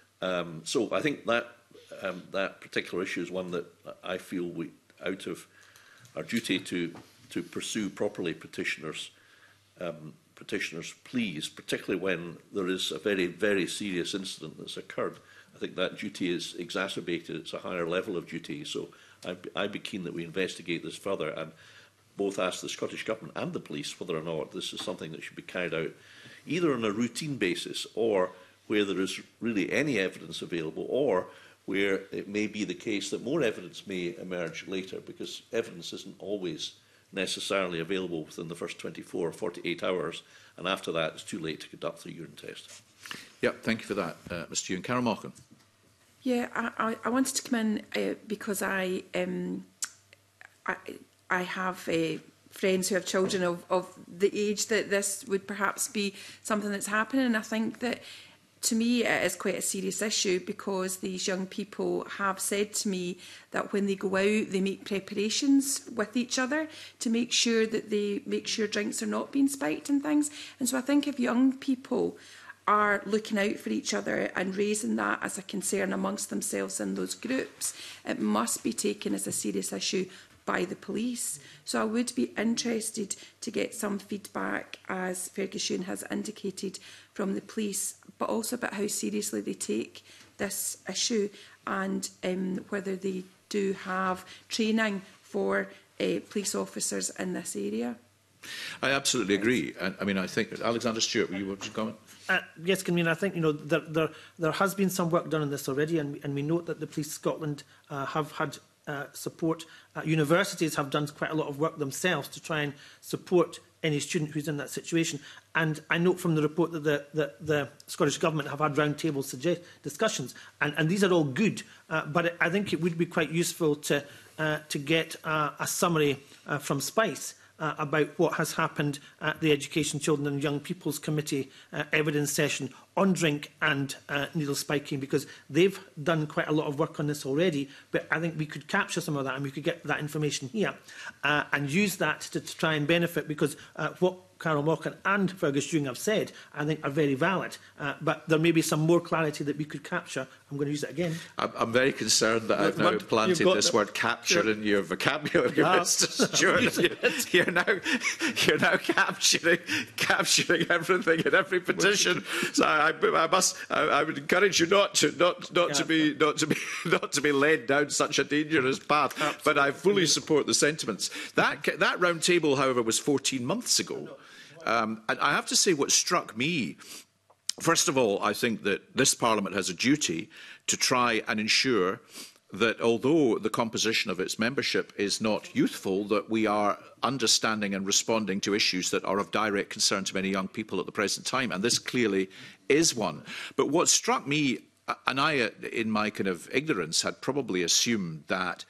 Um, so I think that, um, that particular issue is one that I feel we, out of our duty to, to pursue properly petitioners' um, petitioners' pleas, particularly when there is a very, very serious incident that's occurred. I think that duty is exacerbated. It's a higher level of duty. So I'd, I'd be keen that we investigate this further and both ask the Scottish Government and the police whether or not this is something that should be carried out either on a routine basis or where there is really any evidence available, or where it may be the case that more evidence may emerge later, because evidence isn't always necessarily available within the first twenty-four or forty-eight hours, and after that it's too late to conduct the urine test. Yeah, thank you for that, uh, Mr Ewan. Carol Malkin. Yeah, I, I, I wanted to come in uh, because I, um, I, I have uh, friends who have children of, of the age that this would perhaps be something that's happening, and I think that to me it is quite a serious issue, because these young people have said to me that when they go out they make preparations with each other to make sure that they make sure drinks are not being spiked and things. And so I think if young people are looking out for each other and raising that as a concern amongst themselves in those groups, it must be taken as a serious issue by the police. So I would be interested to get some feedback, as Fergus Ewan has indicated, from the police, but also about how seriously they take this issue, and um, whether they do have training for uh, police officers in this area. I absolutely agree. I, I mean, I think, Alexander Stewart, will you want to comment? Uh, yes, Convener, I think you know there, there, there has been some work done on this already, and, and we note that the Police Scotland uh, have had uh, support. Uh, universities have done quite a lot of work themselves to try and support any student who's in that situation. And I note from the report that the, the, the Scottish Government have had roundtable suggest discussions, and, and these are all good. Uh, but it, I think it would be quite useful to, uh, to get uh, a summary uh, from SPICE Uh, about what has happened at the Education, Children and Young People's Committee uh, evidence session on drink and uh, needle spiking, because they've done quite a lot of work on this already. But I think we could capture some of that and we could get that information here uh, and use that to, to try and benefit, because uh, what Carol Malkin and Fergus Ewan have said, I think, are very valid. Uh, but there may be some more clarity that we could capture. I'm going to use it again. I'm, I'm very concerned that I've now planted this the, word capture yeah. in your vocabulary, yeah. Mister Stewart. You're, you're now you're now capturing capturing everything in every petition. So I, I must I, I would encourage you not to not not yeah. to be not to be not to be led down such a dangerous path. Absolutely. But I fully support the sentiments. That that round table, however, was fourteen months ago. Um, and I have to say, what struck me, first of all, I think that this Parliament has a duty to try and ensure that, although the composition of its membership is not youthful, that we are understanding and responding to issues that are of direct concern to many young people at the present time. And this clearly is one. But what struck me, and I, in my kind of ignorance, had probably assumed that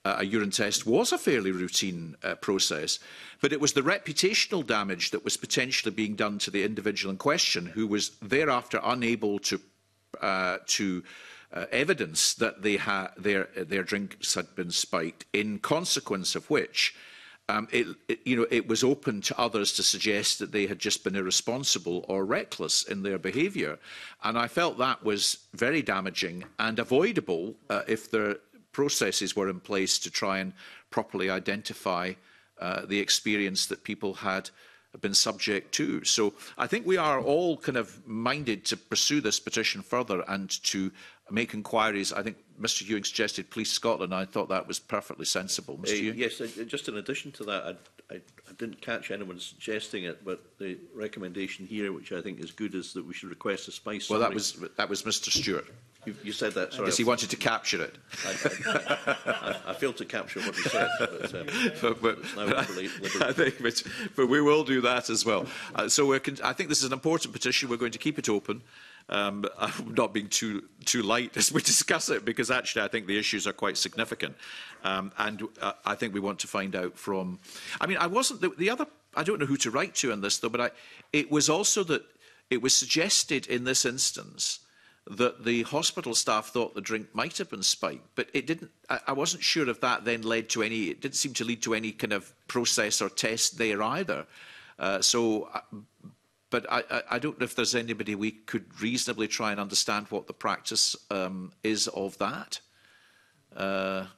uh, a urine test was a fairly routine uh, process, but it was the reputational damage that was potentially being done to the individual in question, who was thereafter unable to uh, to uh, evidence that they ha their their drinks had been spiked, in consequence of which Um, it, it, you know, it was open to others to suggest that they had just been irresponsible or reckless in their behaviour. And I felt that was very damaging and avoidable uh, if the processes were in place to try and properly identify uh, the experience that people had been subject to. So I think we are all kind of minded to pursue this petition further and to make inquiries. I think Mr Ewing suggested Police Scotland. I thought that was perfectly sensible. Mr Uh, yes, uh, just in addition to that, I, I, I didn't catch anyone suggesting it, but the recommendation here, which I think is good, is that we should request a spice Well, summary. that was, that was Mr Stewart. You, you said that, sorry. Yes, he wanted to capture it. I, I, I, I failed to capture what he said, but, um, but, but, it's now but liberally, I think, but, but we will do that as well. Uh, so we're, I think this is an important petition. We're going to keep it open. Um, I'm not being too too light as we discuss it, because actually I think the issues are quite significant, um, and uh, I think we want to find out from. I mean, I wasn't the, the other. I don't know who to write to on this though, but I, it was also that it was suggested in this instance that the hospital staff thought the drink might have been spiked, but it didn't. I, I wasn't sure if that then led to any. It didn't seem to lead to any kind of process or test there either. Uh, so. Uh, But I, I, I don't know if there's anybody we could reasonably try and understand what the practice um, is of that. Uh,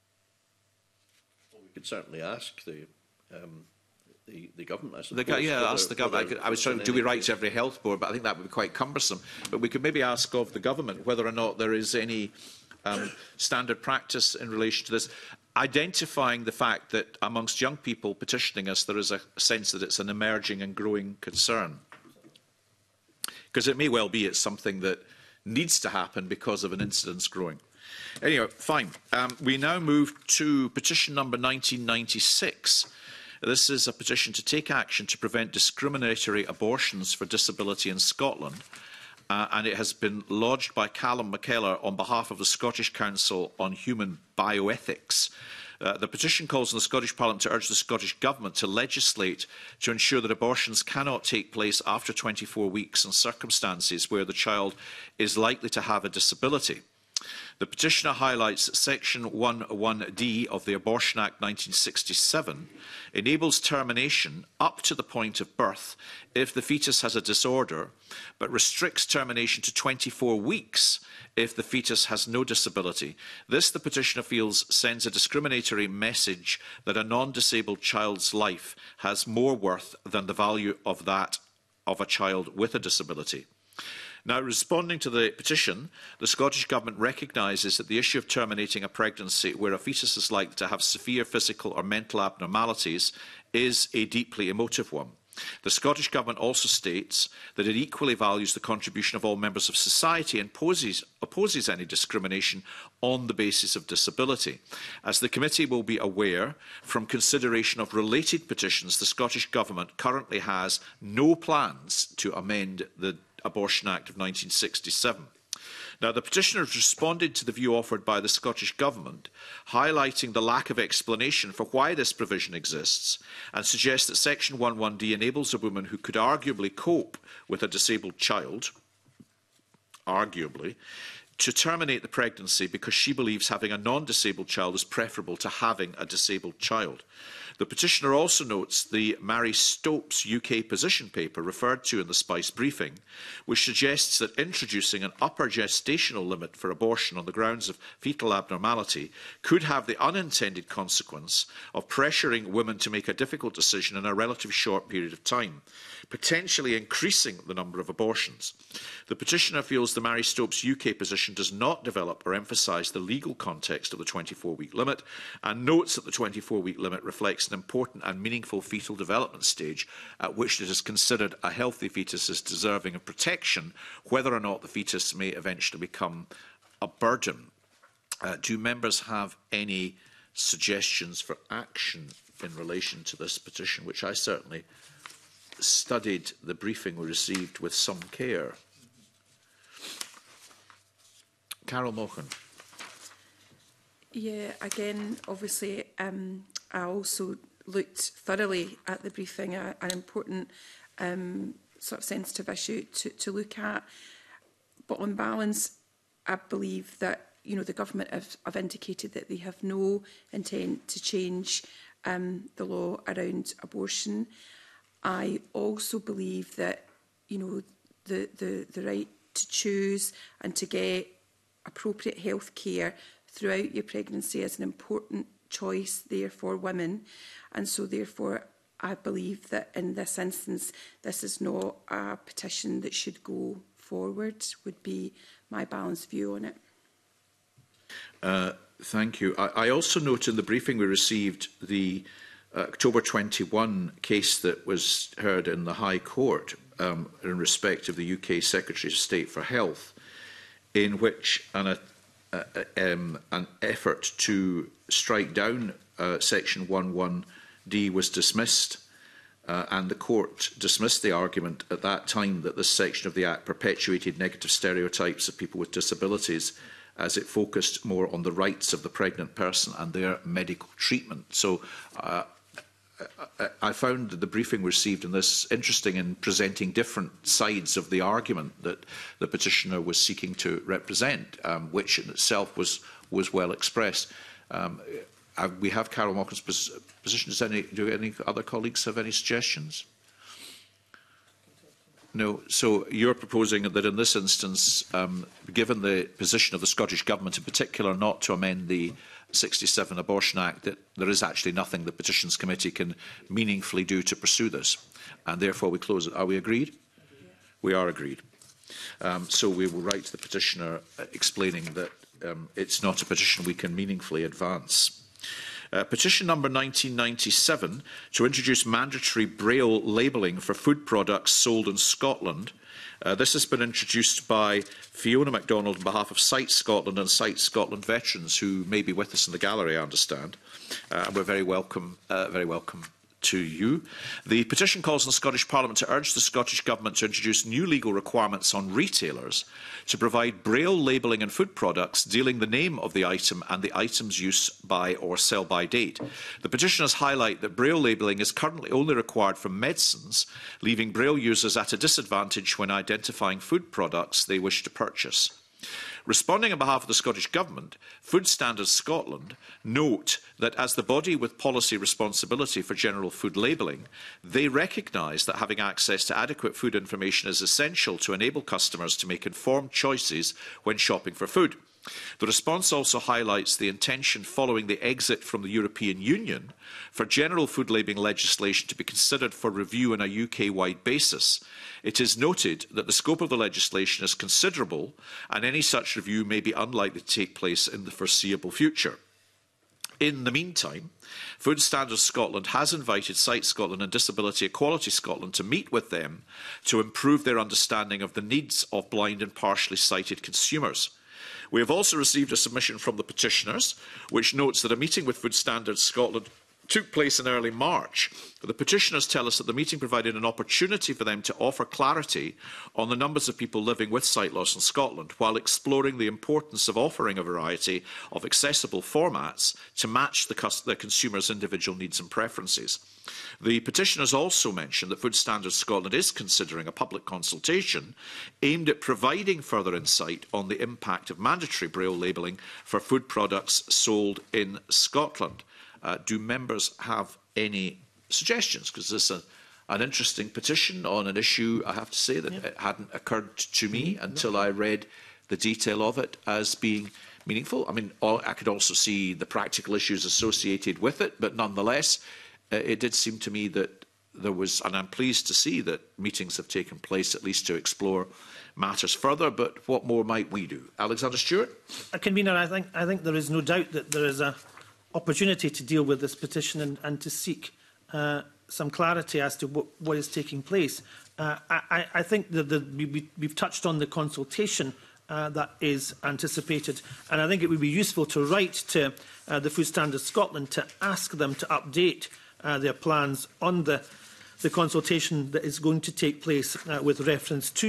well, we could certainly ask the um, the, the government. I suppose, the, yeah, whether, ask the government. I, could, I was trying. Do we write to every health board? But I think that would be quite cumbersome. But we could maybe ask of the government whether or not there is any um, standard practice in relation to this. Identifying the fact that amongst young people petitioning us, there is a sense that it's an emerging and growing concern. Because it may well be it's something that needs to happen because of an incidence growing. Anyway, fine. Um, we now move to petition number nineteen ninety-six. This is a petition to take action to prevent discriminatory abortions for disability in Scotland. Uh, and it has been lodged by Callum McKellar on behalf of the Scottish Council on Human Bioethics. Uh, the petition calls on the Scottish Parliament to urge the Scottish Government to legislate to ensure that abortions cannot take place after twenty-four weeks in circumstances where the child is likely to have a disability. The petitioner highlights that Section one one D of the Abortion Act nineteen sixty-seven enables termination up to the point of birth if the fetus has a disorder, but restricts termination to twenty-four weeks if the fetus has no disability. This, the petitioner feels, sends a discriminatory message that a non-disabled child's life has more worth than the value of that of a child with a disability. Now, responding to the petition, the Scottish Government recognises that the issue of terminating a pregnancy where a fetus is likely to have severe physical or mental abnormalities is a deeply emotive one. The Scottish Government also states that it equally values the contribution of all members of society and opposes, opposes any discrimination on the basis of disability. As the committee will be aware, from consideration of related petitions, the Scottish Government currently has no plans to amend the Abortion Act of nineteen sixty-seven. Now, the petitioner has responded to the view offered by the Scottish Government, highlighting the lack of explanation for why this provision exists, and suggests that Section one one D enables a woman who could arguably cope with a disabled child, arguably, to terminate the pregnancy because she believes having a non-disabled child is preferable to having a disabled child. The petitioner also notes the Mary Stopes U K position paper referred to in the SPICE briefing, which suggests that introducing an upper gestational limit for abortion on the grounds of fetal abnormality could have the unintended consequence of pressuring women to make a difficult decision in a relatively short period of time, potentially increasing the number of abortions. The petitioner feels the Mary Stopes U K position does not develop or emphasise the legal context of the twenty-four week limit, and notes that the twenty-four week limit reflects an important and meaningful fetal development stage at which it is considered a healthy fetus is deserving of protection, whether or not the fetus may eventually become a burden. Uh, do members have any suggestions for action in relation to this petition, which I certainly studied the briefing we received with some care? Carol Mochen. Yeah, again, obviously, um, I also looked thoroughly at the briefing, a, an important um, sort of sensitive issue to, to look at. But on balance, I believe that, you know, the government have, have indicated that they have no intent to change um, the law around abortion. I also believe that, you know, the, the, the right to choose and to get appropriate health care throughout your pregnancy is an important choice there for women. And so therefore, I believe that in this instance, this is not a petition that should go forward, would be my balanced view on it. Uh, thank you. I, I also note in the briefing we received the uh, October twenty-one case that was heard in the High Court um, in respect of the U K Secretary of State for Health, in which an, uh, uh, um, an effort to strike down uh, Section eleven D was dismissed, uh, and the court dismissed the argument at that time that this section of the Act perpetuated negative stereotypes of people with disabilities, as it focused more on the rights of the pregnant person and their medical treatment. So uh, I, I found the briefing received in this interesting in presenting different sides of the argument that the petitioner was seeking to represent, um, which in itself was, was well expressed. Um, uh, we have Carol Mocken's pos position. Does any, do any other colleagues have any suggestions? No. So you're proposing that in this instance, um, given the position of the Scottish Government in particular not to amend the sixty-seven Abortion Act, that there is actually nothing the Petitions Committee can meaningfully do to pursue this, and therefore we close it. Are we agreed? Yeah. We are agreed. Um, so we will write to the petitioner uh, explaining that um, it's not a petition we can meaningfully advance. Uh, petition number nineteen ninety-seven to introduce mandatory Braille labelling for food products sold in Scotland. Uh, this has been introduced by Fiona MacDonald on behalf of Sight Scotland and Sight Scotland veterans, who may be with us in the gallery, I understand. Uh, and we're very welcome, uh, very welcome to you. The petition calls on the Scottish Parliament to urge the Scottish Government to introduce new legal requirements on retailers to provide Braille labelling in food products dealing the name of the item and the item's use by or sell-by date. The petitioners highlight that Braille labelling is currently only required for medicines, leaving Braille users at a disadvantage when identifying food products they wish to purchase. Responding on behalf of the Scottish Government, Food Standards Scotland note that as the body with policy responsibility for general food labelling, they recognise that having access to adequate food information is essential to enable customers to make informed choices when shopping for food. The response also highlights the intention following the exit from the European Union for general food labelling legislation to be considered for review on a U K-wide basis. It is noted that the scope of the legislation is considerable and any such review may be unlikely to take place in the foreseeable future. In the meantime, Food Standards Scotland has invited Sight Scotland and Disability Equality Scotland to meet with them to improve their understanding of the needs of blind and partially sighted consumers. We have also received a submission from the petitioners, which notes that a meeting with Food Standards Scotland took place in early March. The petitioners tell us that the meeting provided an opportunity for them to offer clarity on the numbers of people living with sight loss in Scotland, while exploring the importance of offering a variety of accessible formats to match the, the consumer's individual needs and preferences. The petitioners also mentioned that Food Standards Scotland is considering a public consultation aimed at providing further insight on the impact of mandatory Braille labelling for food products sold in Scotland. Uh, do members have any suggestions? Because this is a, an interesting petition on an issue, I have to say, that yeah. it hadn't occurred to me until no. I read the detail of it as being meaningful. I mean, all, I could also see the practical issues associated with it, but nonetheless, uh, it did seem to me that there was, and I'm pleased to see that meetings have taken place at least to explore matters further, but what more might we do? Alexander Stewart? Uh, Convener, I think, I think there is no doubt that there is a opportunity to deal with this petition and, and to seek uh, some clarity as to what, what is taking place. Uh, I, I think that the, we, we've touched on the consultation uh, that is anticipated, and I think it would be useful to write to uh, the Food Standards Scotland to ask them to update uh, their plans on the, the consultation that is going to take place uh, with reference to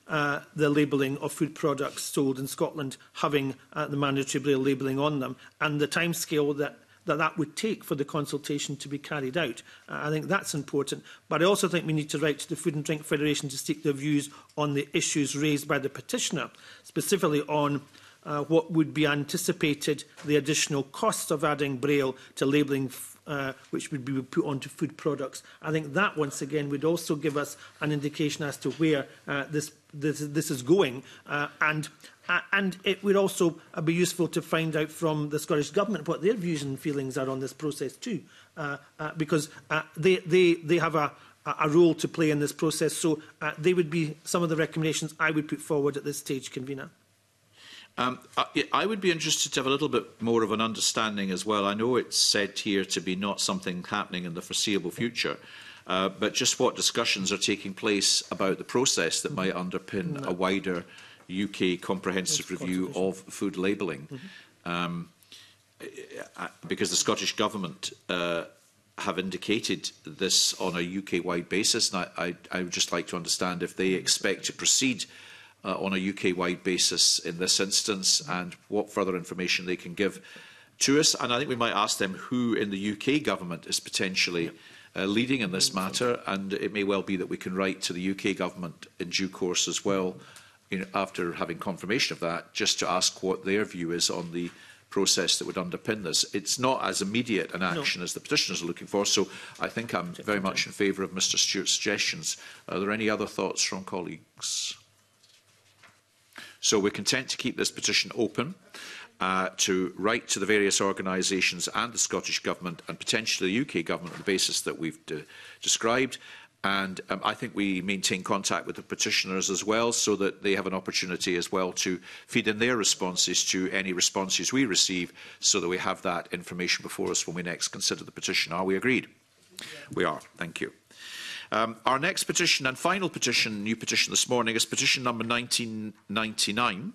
uh, the labelling of food products sold in Scotland having uh, the mandatory Braille labelling on them, and the timescale that that that would take for the consultation to be carried out. Uh, I think that's important. But I also think we need to write to the Food and Drink Federation to seek their views on the issues raised by the petitioner, specifically on uh, what would be anticipated the additional costs of adding Braille to labelling Uh, which would be put onto food products. I think that, once again, would also give us an indication as to where uh, this, this, this is going. Uh, and, uh, and it would also uh, be useful to find out from the Scottish Government what their views and feelings are on this process too, uh, uh, because uh, they, they, they have a, a role to play in this process. So uh, they would be some of the recommendations I would put forward at this stage, Convener. Um, I, I would be interested to have a little bit more of an understanding as well. I know it's said here to be not something happening in the foreseeable future, uh, but just what discussions are taking place about the process that might underpin no. a wider U K comprehensive review of food labelling. Mm-hmm. um, because the Scottish Government uh, have indicated this on a U K-wide basis, and I, I, I would just like to understand if they expect to proceed Uh, on a U K-wide basis in this instance, and what further information they can give to us. And I think we might ask them who in the U K government is potentially uh, leading in this matter, and it may well be that we can write to the U K government in due course as well, you know, after having confirmation of that, just to ask what their view is on the process that would underpin this. It's not as immediate an action no. as the petitioners are looking for, so I think I'm very much in favour of Mr Stewart's suggestions. Are there any other thoughts from colleagues? So we're content to keep this petition open, uh, to write to the various organisations and the Scottish Government and potentially the U K Government on the basis that we've de described. And um, I think we maintain contact with the petitioners as well, so that they have an opportunity as well to feed in their responses to any responses we receive, so that we have that information before us when we next consider the petition. Are we agreed? Yeah. We are. Thank you. Um, our next petition and final petition, new petition this morning, is petition number nineteen ninety-nine,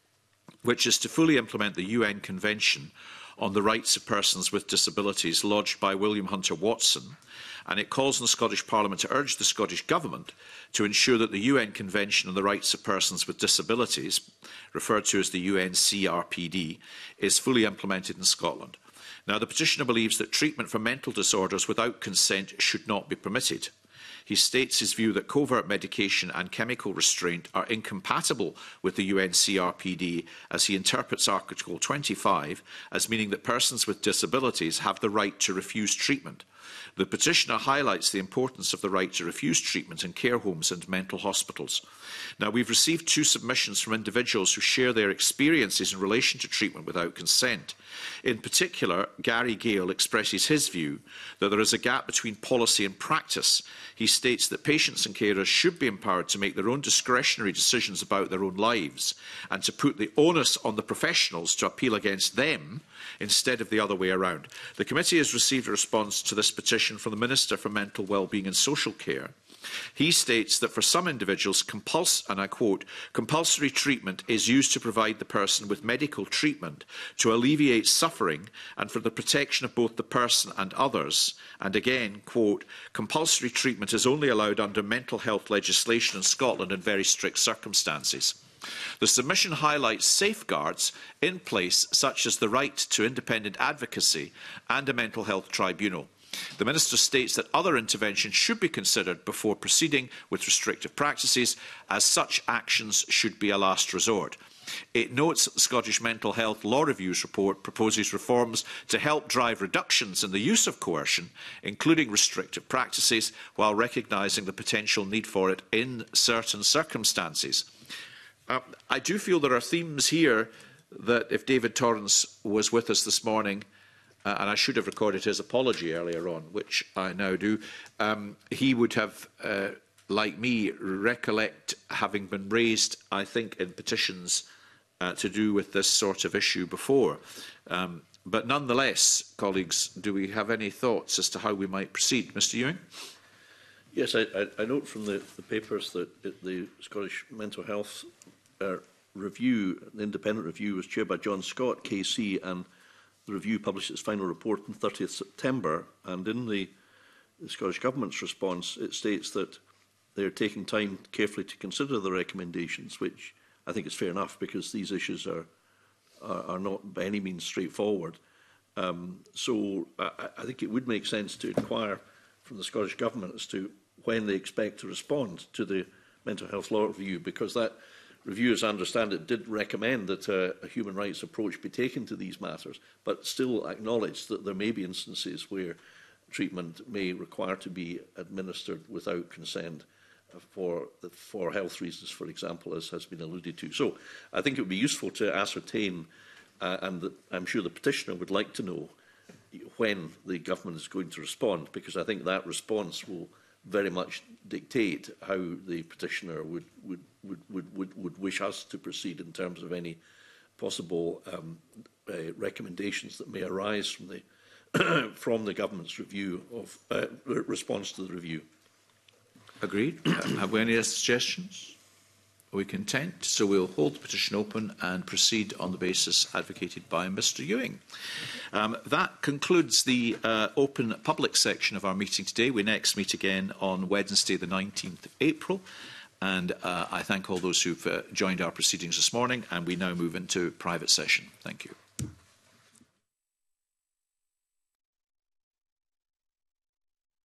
which is to fully implement the U N Convention on the Rights of Persons with Disabilities, lodged by William Hunter Watson, and it calls on the Scottish Parliament to urge the Scottish Government to ensure that the U N Convention on the Rights of Persons with Disabilities, referred to as the U N C R P D, is fully implemented in Scotland. Now, the petitioner believes that treatment for mental disorders without consent should not be permitted. He states his view that covert medication and chemical restraint are incompatible with the U N C R P D, as he interprets Article twenty-five as meaning that persons with disabilities have the right to refuse treatment. The petitioner highlights the importance of the right to refuse treatment in care homes and mental hospitals. Now, we've received two submissions from individuals who share their experiences in relation to treatment without consent. In particular, Gary Gale expresses his view that there is a gap between policy and practice. He states that patients and carers should be empowered to make their own discretionary decisions about their own lives, and to put the onus on the professionals to appeal against them instead of the other way around. The committee has received a response to this petition from the Minister for Mental Wellbeing and Social Care. He states that for some individuals, compuls and I quote, compulsory treatment is used to provide the person with medical treatment to alleviate suffering and for the protection of both the person and others. And again, quote, compulsory treatment is only allowed under mental health legislation in Scotland in very strict circumstances. The submission highlights safeguards in place, such as the right to independent advocacy and a mental health tribunal. The Minister states that other interventions should be considered before proceeding with restrictive practices, as such actions should be a last resort. It notes that the Scottish Mental Health Law Review's report proposes reforms to help drive reductions in the use of coercion, including restrictive practices, while recognising the potential need for it in certain circumstances. Uh, I do feel there are themes here that, if David Torrance was with us this morning, uh, and I should have recorded his apology earlier on, which I now do, um, he would have, uh, like me, recollect having been raised, I think, in petitions uh, to do with this sort of issue before. Um, but nonetheless, colleagues, do we have any thoughts as to how we might proceed? Mr Ewing? Yes, I, I, I note from the, the papers that it, the Scottish Mental Health uh, Review, the independent review, was chaired by John Scott, K C, and the review published its final report on thirtieth September. And in the, the Scottish Government's response, it states that they're taking time carefully to consider the recommendations, which I think is fair enough because these issues are, are, are not by any means straightforward. Um, so I, I think it would make sense to inquire from the Scottish Government as to when they expect to respond to the mental health law review, because that review, as I understand it, did recommend that a, a human rights approach be taken to these matters, but still acknowledged that there may be instances where treatment may require to be administered without consent for, for health reasons, for example, as has been alluded to. So I think it would be useful to ascertain, uh, and the, I'm sure the petitioner would like to know when the government is going to respond, because I think that response will very much dictate how the petitioner would, would, would, would, would, would wish us to proceed in terms of any possible um, uh, recommendations that may arise from the from the government's review of uh, response to the review. Agreed. Have we any other suggestions? Are we content? So we'll hold the petition open and proceed on the basis advocated by Mr Ewing. Um, that concludes the uh, open public section of our meeting today. We next meet again on Wednesday, the nineteenth of April. And uh, I thank all those who've uh, joined our proceedings this morning. And we now move into private session. Thank you.